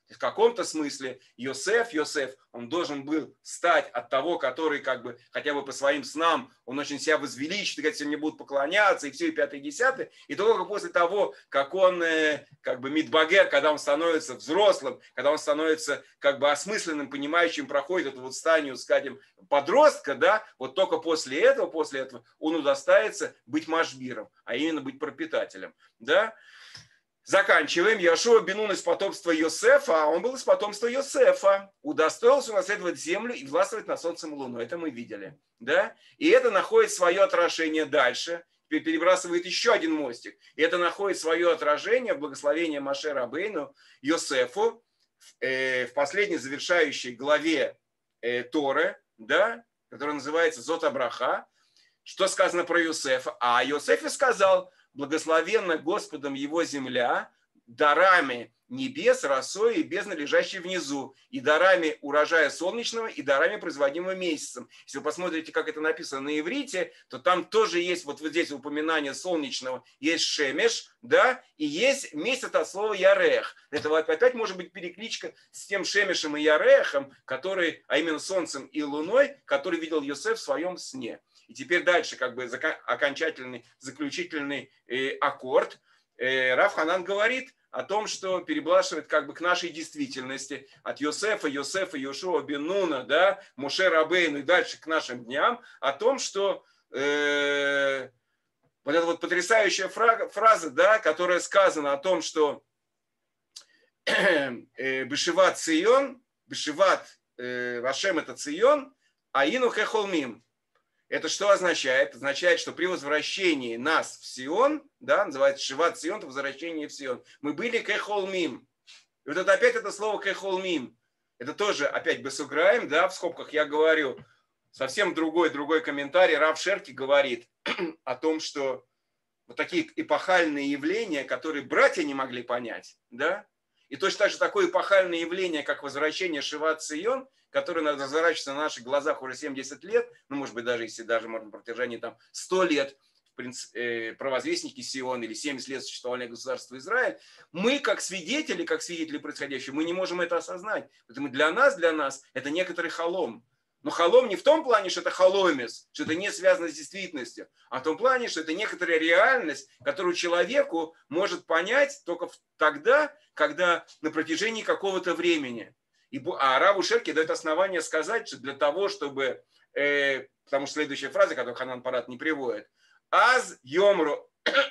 В каком-то смысле Йосеф, Йосеф, он должен был стать от того, который как бы хотя бы по своим снам, он очень себя возвеличит, и говорит, все мне будут поклоняться, и все, и пятое, и десятое. И только после того, как он как бы мидбагер, когда он становится взрослым, когда он становится как бы осмысленным, понимающим, проходит эту вот стадию, скажем, подростка, да, вот только после этого, после этого он удостаивается быть машбиром, а именно быть пропитателем, да. Заканчиваем. Йошуа бен Нун из потомства Йосефа, а он был из потомства Йосефа. Удостоился унаследовать землю и властвовать над солнцем и луной. Это мы видели. Да? И это находит свое отражение дальше. Теперь перебрасывает еще один мостик. И это находит свое отражение в благословении Моше Рабейну Йосефу э, в последней завершающей главе э, Торы, да, которая называется Зот Абраха. Что сказано про Йосефа? А о Йосефе сказал: благословенна Господом его земля, дарами небес, росой и бездны, лежащей внизу, и дарами урожая солнечного, и дарами, производимого месяцем. Если вы посмотрите, как это написано на иврите, то там тоже есть, вот, вот здесь упоминание солнечного, есть шемеш, да, и есть месяц от слова ярех. Это вот опять может быть перекличка с тем шемешем и ярехом, который, а именно солнцем и луной, который видел Йосеф в своем сне. И теперь дальше как бы окончательный, заключительный э, аккорд. Э, Рав Ханан говорит о том, что переблашивает как бы к нашей действительности от Йосефа, Йосефа, Йошуа бен Нуна, да, Моше Рабейну и дальше к нашим дням, о том, что э, вот эта вот потрясающая фраза, да, которая сказана о том, что э, Бешиват Цион, Бешиват э, Вашем это Цион, Аину Хехолмим. Это что означает? Это означает, что при возвращении нас в Сион, да, называется Шиват Сион, это возвращение в Сион, мы были кехолмим. И вот это опять это слово кехолмим. Это тоже опять бесуграем, да, в скобках я говорю, совсем другой, другой комментарий. Рав Шерки говорит о том, что вот такие эпохальные явления, которые братья не могли понять, да, и точно так же такое эпохальное явление, как возвращение Шиват Сион, который разворачивается на наших глазах уже семьдесят лет, ну, может быть, даже если даже, может, на протяжении там сто лет, в принципе, э, провозвестники Сион или семьдесят лет существования государства Израиль, мы, как свидетели, как свидетели происходящего, мы не можем это осознать. Поэтому для нас, для нас это некоторый халом. Но халом не в том плане, что это халомис, что это не связано с действительностью, а в том плане, что это некоторая реальность, которую человеку может понять только тогда, когда на протяжении какого-то времени. И, а Раву Шерки дает основание сказать, что для того, чтобы, э, потому что следующая фраза, которую Ханан Парат не приводит, «Аз йомру»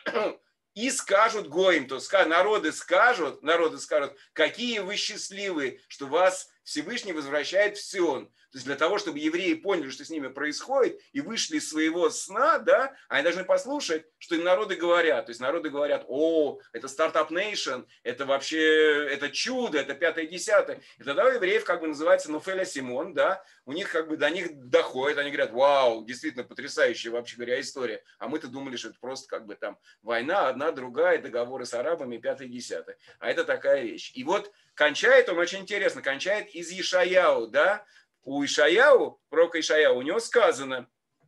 и скажут гоим, то есть народы скажут, народы скажут, какие вы счастливые, что вас Всевышний возвращает в Сион. То есть для того, чтобы евреи поняли, что с ними происходит, и вышли из своего сна, да, они должны послушать, что им народы говорят. То есть народы говорят: о, это стартап нейшн, это вообще, это чудо, это пятое, десятое. И тогда у евреев как бы называется Нофеля Симон, да, у них как бы до них доходит, они говорят: вау, действительно потрясающая, вообще говоря, история. А мы-то думали, что это просто как бы там война, одна, другая, договоры с арабами, пятое, десятое. А это такая вещь. И вот кончает он очень интересно, кончает из Ишаяу, да, у Ишаяу, пророка Ишаяу, у него сказано: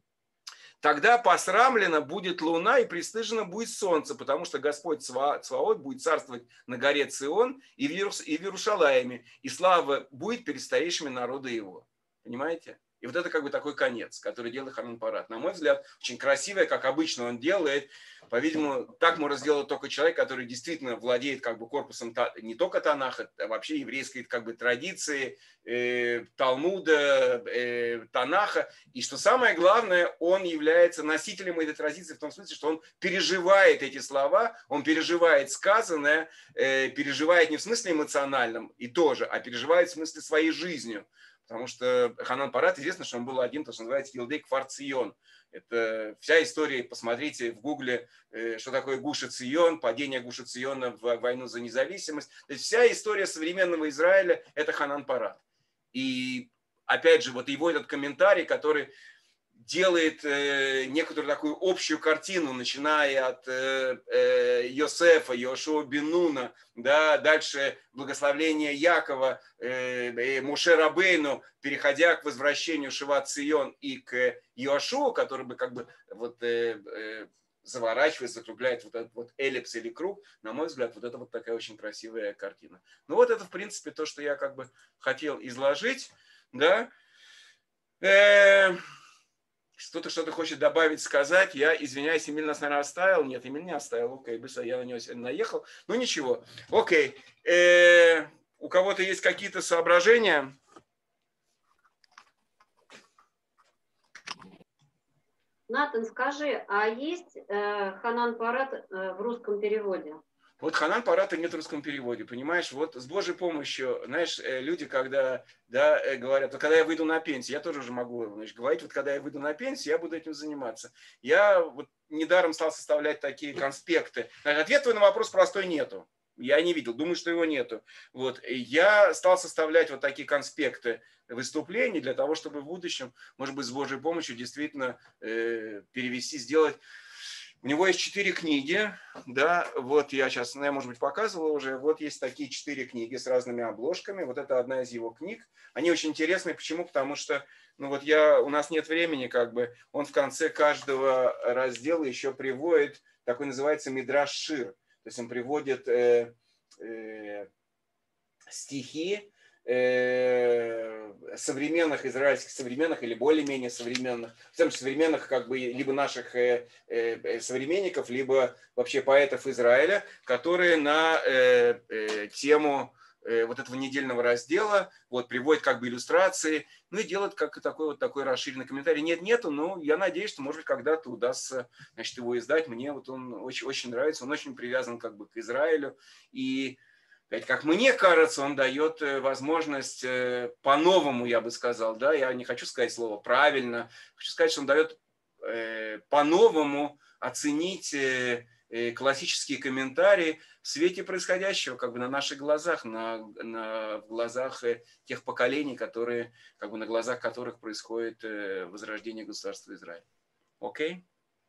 тогда посрамлена будет луна и пристыжена будет солнце, потому что Господь Цваот будет царствовать на горе Цион и в Иерушалаиме, и слава будет перед старейшими народа его. Понимаете? И вот это как бы такой конец, который делает Ханан Парат. На мой взгляд, очень красивое, как обычно он делает. По-видимому, так может сделать только человек, который действительно владеет как бы корпусом не только Танаха, а вообще еврейской как бы традиции, э, Талмуда, э, Танаха. И что самое главное, он является носителем этой традиции в том смысле, что он переживает эти слова, он переживает сказанное, э, переживает не в смысле эмоциональном и тоже, а переживает в смысле своей жизнью. Потому что Ханан Парат, известно, что он был один, то, что называется Илдей Кфар Цион. Это вся история, посмотрите в гугле, что такое Гуша Цион, падение Гуша Циона в войну за независимость. То есть вся история современного Израиля – это Ханан Парат. И опять же, вот его этот комментарий, который делает э, некоторую такую общую картину, начиная от э, э, Йосефа, Йошуа бен Нуна, да, дальше благословление Якова, э, Моше Рабейну, переходя к возвращению Шиват Цион и к Йошуа, который бы как бы вот, э, э, заворачивает, закругляет вот этот вот эллипс или круг. На мой взгляд, вот это вот такая очень красивая картина. Ну вот это, в принципе, то, что я как бы хотел изложить, да. Кто-то что-то хочет добавить, сказать. Я извиняюсь, Эмиль нас, наверное, оставил. Нет, Эмиль не оставил. Окей, быстро я на него сегодня наехал. Ну ничего. Окей. Э-э- у кого-то есть какие-то соображения? Натан, скажи, а есть э, Ханан Парат э, в русском переводе? Вот Ханан Парата нет в русском переводе, понимаешь? Вот с Божьей помощью, знаешь, люди, когда, да, говорят, вот когда я выйду на пенсию, я тоже уже могу, значит, говорить, вот когда я выйду на пенсию, я буду этим заниматься. Я вот недаром стал составлять такие конспекты. Ответ твой на вопрос простой: нету. Я не видел, думаю, что его нету. Вот. Я стал составлять вот такие конспекты выступлений для того, чтобы в будущем, может быть, с Божьей помощью действительно э, перевести, сделать. У него есть четыре книги, да, вот я сейчас, ну, я, может быть, показывал уже, вот есть такие четыре книги с разными обложками, вот это одна из его книг. Они очень интересные, почему? Потому что, ну вот я, у нас нет времени, как бы, он в конце каждого раздела еще приводит, такой называется Мидраш Шир, то есть он приводит э, э, стихи, современных израильских, современных или более-менее современных, в том числе современных как бы либо наших современников, либо вообще поэтов Израиля, которые на тему вот этого недельного раздела вот приводят как бы иллюстрации, ну и делают как такой вот такой расширенный комментарий. Нет, нету, но я надеюсь, что может быть когда-то удастся, значит, его издать. Мне вот он очень, очень нравится, он очень привязан как бы к Израилю, и как мне кажется, он дает возможность по-новому, я бы сказал, да, я не хочу сказать слово правильно, хочу сказать, что он дает по-новому оценить классические комментарии в свете происходящего, как бы на наших глазах, на, на глазах тех поколений, которые, как бы на глазах которых происходит возрождение государства Израиль. Окей?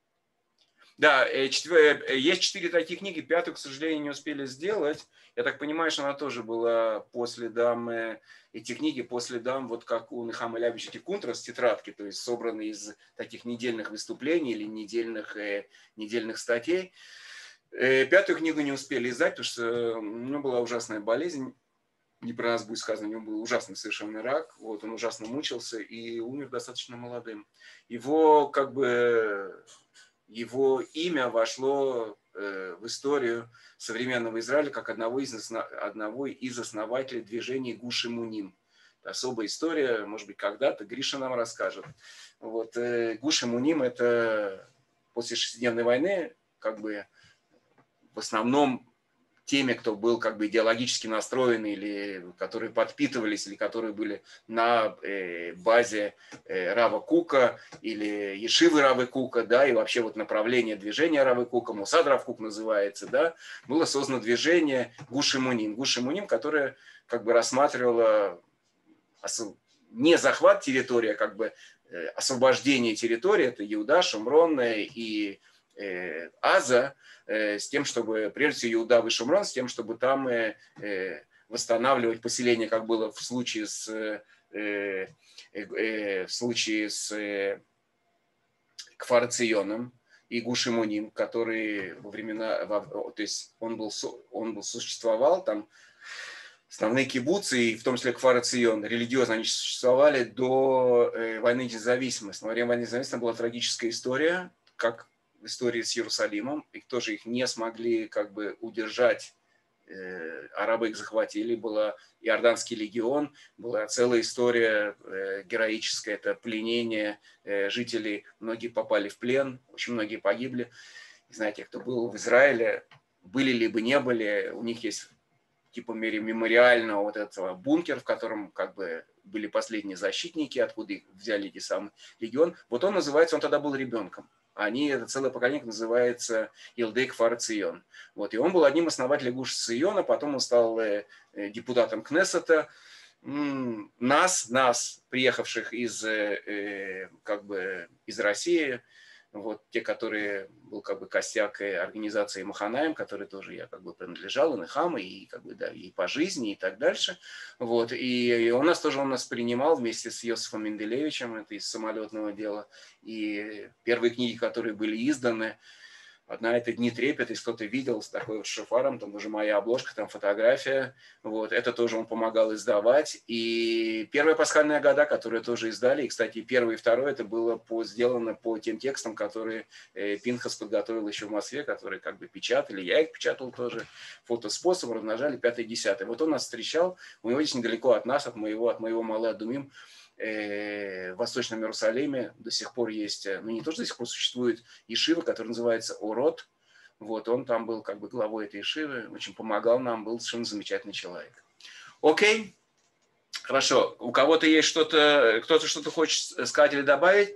Да, есть четыре такие книги, пятую, к сожалению, не успели сделать. Я так понимаю, что она тоже была по следам, эти книги по следам, вот как у Нехама Лябича Тикунтрас, тетрадки, то есть собраны из таких недельных выступлений или недельных, недельных статей. Пятую книгу не успели издать, потому что у него была ужасная болезнь. Не про нас будет сказано, у него был ужасный совершенно рак, вот, он ужасно мучился и умер достаточно молодым. Его как бы... Его имя вошло в историю современного Израиля как одного из, одного из основателей движения Гуш Эмуним. Это особая история, может быть, когда-то Гриша нам расскажет. Вот, Гуш Эмуним – это после шестидневной войны, как бы в основном теми, кто был как бы идеологически настроены, или которые подпитывались, или которые были на э, базе э, Рава Кука, или Ешивы Равы Кука, да, и вообще вот направление движения Равы Кука, Мусад Рав Кук называется, да, было создано движение Гуш Эмуним. Гуш Эмуним, которое как бы рассматривало не захват территории, а как бы э, освобождение территории, это Иуда, Шумрон и э, Аза, с тем, чтобы, прежде всего, Иуда и Шумрон, с тем, чтобы там восстанавливать поселение, как было в случае с, в случае с Кфар Ционом и Гуш Эмуним, который во времена, то есть он был, он был существовал, там основные кибуцы, и в том числе Кфар Цион, религиозно они существовали до войны независимости. Во время войны независимости была трагическая история, как истории с Иерусалимом, и тоже их не смогли как бы удержать, э, арабы их захватили, был Иорданский легион, была целая история э, героическая, это пленение э, жителей, многие попали в плен, очень многие погибли. И знаете, кто был в Израиле, были либо не были, у них есть типа мемориального вот этого бункера, в котором как бы были последние защитники, откуда их взяли эти самые легион. Вот он называется, он тогда был ребенком. Они, это целое поколение называется Илдей Кфар Цион. Вот, и он был одним из основателей Гуш Циона, потом он стал э, депутатом Кнессета. М-м, нас, нас, приехавших из, э, как бы, из России, вот, те, которые был как бы костяк организации Маханаим, которой тоже я как бы принадлежал, и Нехам, и как бы да, и по жизни, и так дальше. Вот, и, и он нас тоже он нас принимал вместе с Йосифом Менделевичем, это из самолетного дела. И первые книги, которые были изданы, Одна это «Дни трепета», если кто-то видел, с такой вот шофаром, там уже моя обложка, там фотография. Вот, это тоже он помогал издавать. И «Первая пасхальная года», которые тоже издали. И, кстати, первый и второй это было по, сделано по тем текстам, которые э, Пинхас подготовил еще в Москве, которые как бы печатали. Я их печатал тоже. Фотоспособом размножали пятый, десятый. Вот он нас встречал. У него здесь недалеко от нас, от моего, от моего Маале Адумим, в Восточном Иерусалиме до сих пор есть, ну не то, что до сих пор существует ешива, который называется Орот. Вот, он там был как бы главой этой ешивы, очень помогал нам, был совершенно замечательный человек. Окей, хорошо. У кого-то есть что-то, кто-то что-то хочет сказать или добавить?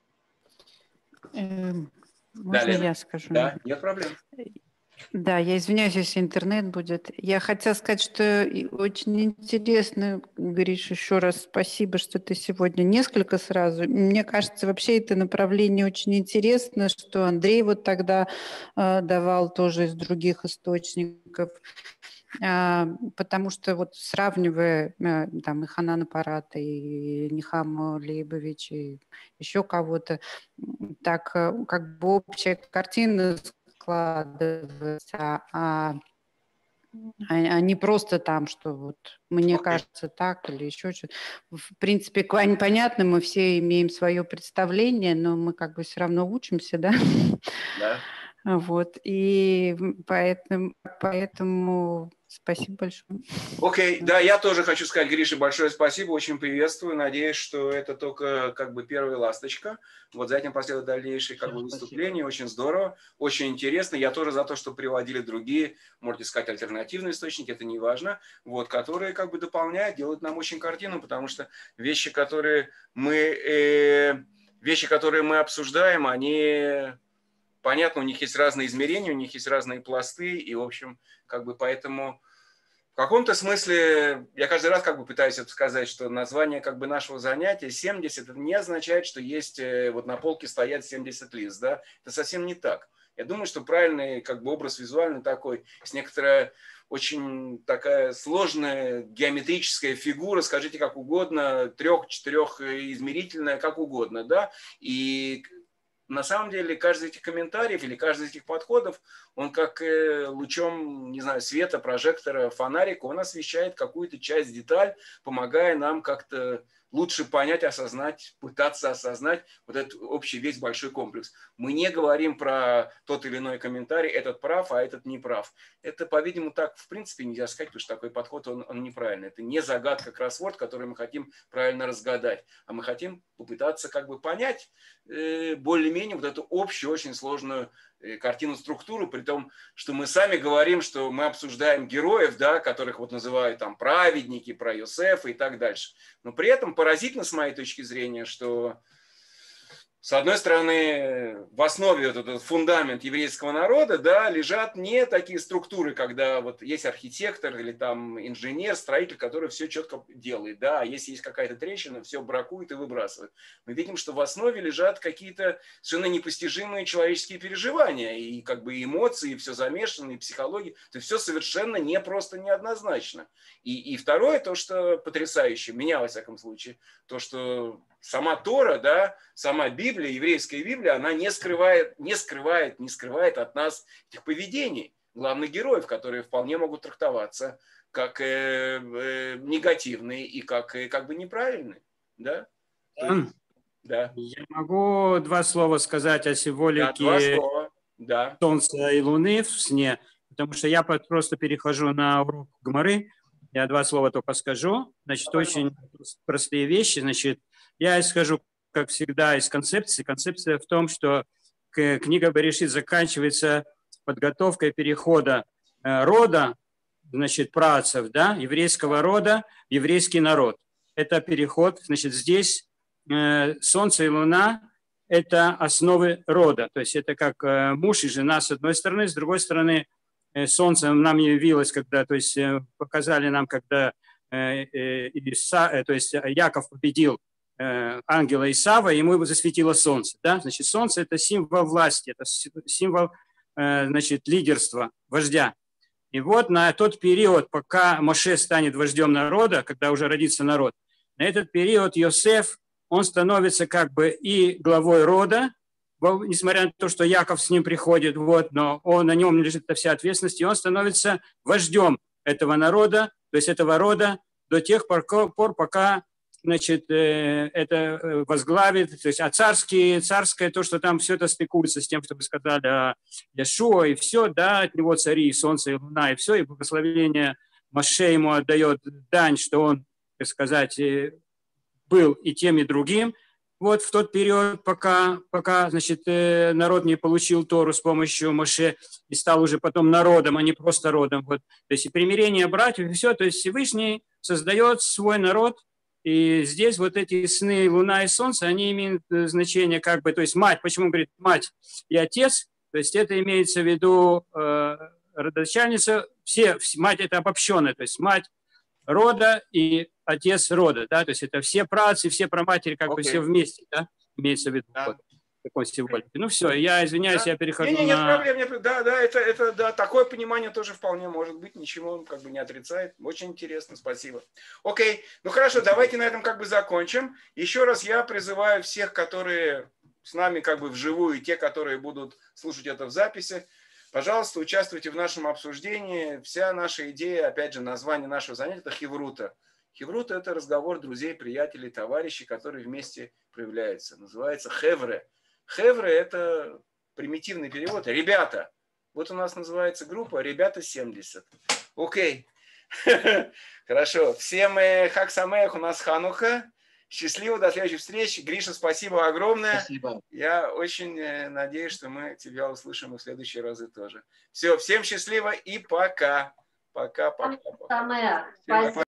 Эм, Можно Да, Лена? я скажу? Да, нет проблем. Да, я извиняюсь, если интернет будет. Я хотела сказать, что и очень интересно, Гриш, еще раз спасибо, что ты сегодня несколько сразу. Мне кажется, вообще это направление очень интересно, что Андрей вот тогда э, давал тоже из других источников. А, потому что вот сравнивая э, там и Ханана Парата, и Нихама Лейбович, и еще кого-то, м, так э, как бы общая картина складывается, а, а не просто там, что вот мне Окей. кажется так или еще что-то. В принципе, Квань понятно, мы все имеем свое представление, но мы как бы все равно учимся, да? Да. Вот, и поэтому, поэтому спасибо большое. Окей, да, я тоже хочу сказать, Грише, большое спасибо, очень приветствую, надеюсь, что это только как бы первая ласточка, вот за этим последуют дальнейшие как бы выступления, очень здорово, очень интересно, я тоже за то, что приводили другие, можете сказать, альтернативные источники, это не важно, вот, которые как бы дополняют, делают нам очень картину, потому что вещи, которые мы, э, вещи, которые мы обсуждаем, они... Понятно, у них есть разные измерения, у них есть разные пласты, и, в общем, как бы поэтому в каком-то смысле я каждый раз как бы пытаюсь это сказать, что название как бы нашего занятия семьдесят, это не означает, что есть, вот на полке стоят семьдесят лист, да, это совсем не так. Я думаю, что правильный как бы образ визуальный такой, с некоторая очень такая сложная геометрическая фигура, скажите как угодно, трех-четырех измерительная, как угодно, да, и на самом деле каждый из этих комментариев или каждый из этих подходов, он как лучом, не знаю, света, прожектора, фонарика, он освещает какую-то часть, деталь, помогая нам как-то лучше понять, осознать, пытаться осознать вот этот общий весь большой комплекс. Мы не говорим про тот или иной комментарий, этот прав, а этот не прав. Это, по-видимому, так в принципе нельзя сказать, потому что такой подход, он, он неправильный. Это не загадка кроссворд, который мы хотим правильно разгадать, а мы хотим попытаться как бы понять э, более-менее вот эту общую, очень сложную картину, структуру, при том, что мы сами говорим, что мы обсуждаем героев, да, которых вот называют там праведники, про Йосефа и так дальше. Но при этом поразительно, с моей точки зрения, что с одной стороны, в основе вот этот фундамент еврейского народа, да, лежат не такие структуры, когда вот есть архитектор или там инженер, строитель, который все четко делает, да, а если есть какая-то трещина, все бракует и выбрасывает. Мы видим, что в основе лежат какие-то совершенно непостижимые человеческие переживания, и как бы эмоции, и все замешано, и психология, то есть все совершенно не просто неоднозначно. И, и второе, то, что потрясающе, меня во всяком случае, то, что сама Тора, да, сама Библия, еврейская Библия, она не скрывает, не скрывает, не скрывает от нас этих поведений главных героев, которые вполне могут трактоваться как э, э, негативные и как, э, как бы неправильные. Да? Есть, да. Я могу два слова сказать о символике да, Солнца и Луны в сне, потому что я просто перехожу на урок Гмары. Я два слова только скажу. Значит, да, очень простые вещи. Значит, я исхожу, как всегда, из концепции. Концепция в том, что книга Берешит заканчивается подготовкой перехода рода, значит, праотцев, да, еврейского рода в еврейский народ. Это переход, значит, здесь Солнце и Луна – это основы рода. То есть это как муж и жена с одной стороны, с другой стороны, Солнце нам явилось, когда, то есть показали нам, когда Иса, то есть Яков победил ангела Исава, ему засветило солнце. Да? Значит, солнце – это символ власти, это символ, значит, лидерства, вождя. И вот на тот период, пока Моше станет вождем народа, когда уже родится народ, на этот период Йосеф, он становится как бы и главой рода, несмотря на то, что Яков с ним приходит, вот, но он, на нем лежит вся ответственность, и он становится вождем этого народа, то есть этого рода, до тех пор, пока, значит, это возглавит, то есть, а царские, царское, то, что там все это стыкуется с тем, что вы сказали о Яшуа, и все, да, от него цари, и солнце, и луна, и все, и благословение Моше ему отдает дань, что он, так сказать, был и тем, и другим, вот в тот период, пока, пока значит, народ не получил Тору с помощью Моше и стал уже потом народом, а не просто родом. Вот. То есть и примирение братьев, и все. То есть Всевышний создает свой народ, и здесь вот эти сны Луна и Солнце, они имеют значение как бы, то есть мать, почему он говорит мать и отец, то есть это имеется в виду э, родоначальница, все, мать это обобщенная, то есть мать рода и отец рода, да, то есть это все праотцы, все праматери, как okay. бы все вместе, да, имеется в виду да. вот, такой символики. Ну все, я извиняюсь, да. я перехожу не, не, на... Нет проблем, нет, да, да, это, это, да, такое понимание тоже вполне может быть, ничего он как бы не отрицает. Очень интересно, спасибо. Окей, ну хорошо, давайте на этом как бы закончим. Еще раз я призываю всех, которые с нами как бы вживую, и те, которые будут слушать это в записи, пожалуйста, участвуйте в нашем обсуждении. Вся наша идея, опять же, название нашего занятия – это хеврута. Хеврута – это разговор друзей, приятелей, товарищей, которые вместе проявляются. Называется хевре. Хевре – это примитивный перевод. Ребята. Вот у нас называется группа «Ребята семьдесят». Окей. Хорошо. Всем хаг самеах, у нас Ханука. Счастливо, до следующих встреч. Гриша, спасибо огромное. Спасибо. Я очень надеюсь, что мы тебя услышим и в следующие разы тоже. Все, всем счастливо и пока. Пока, пока, пока. Спасибо.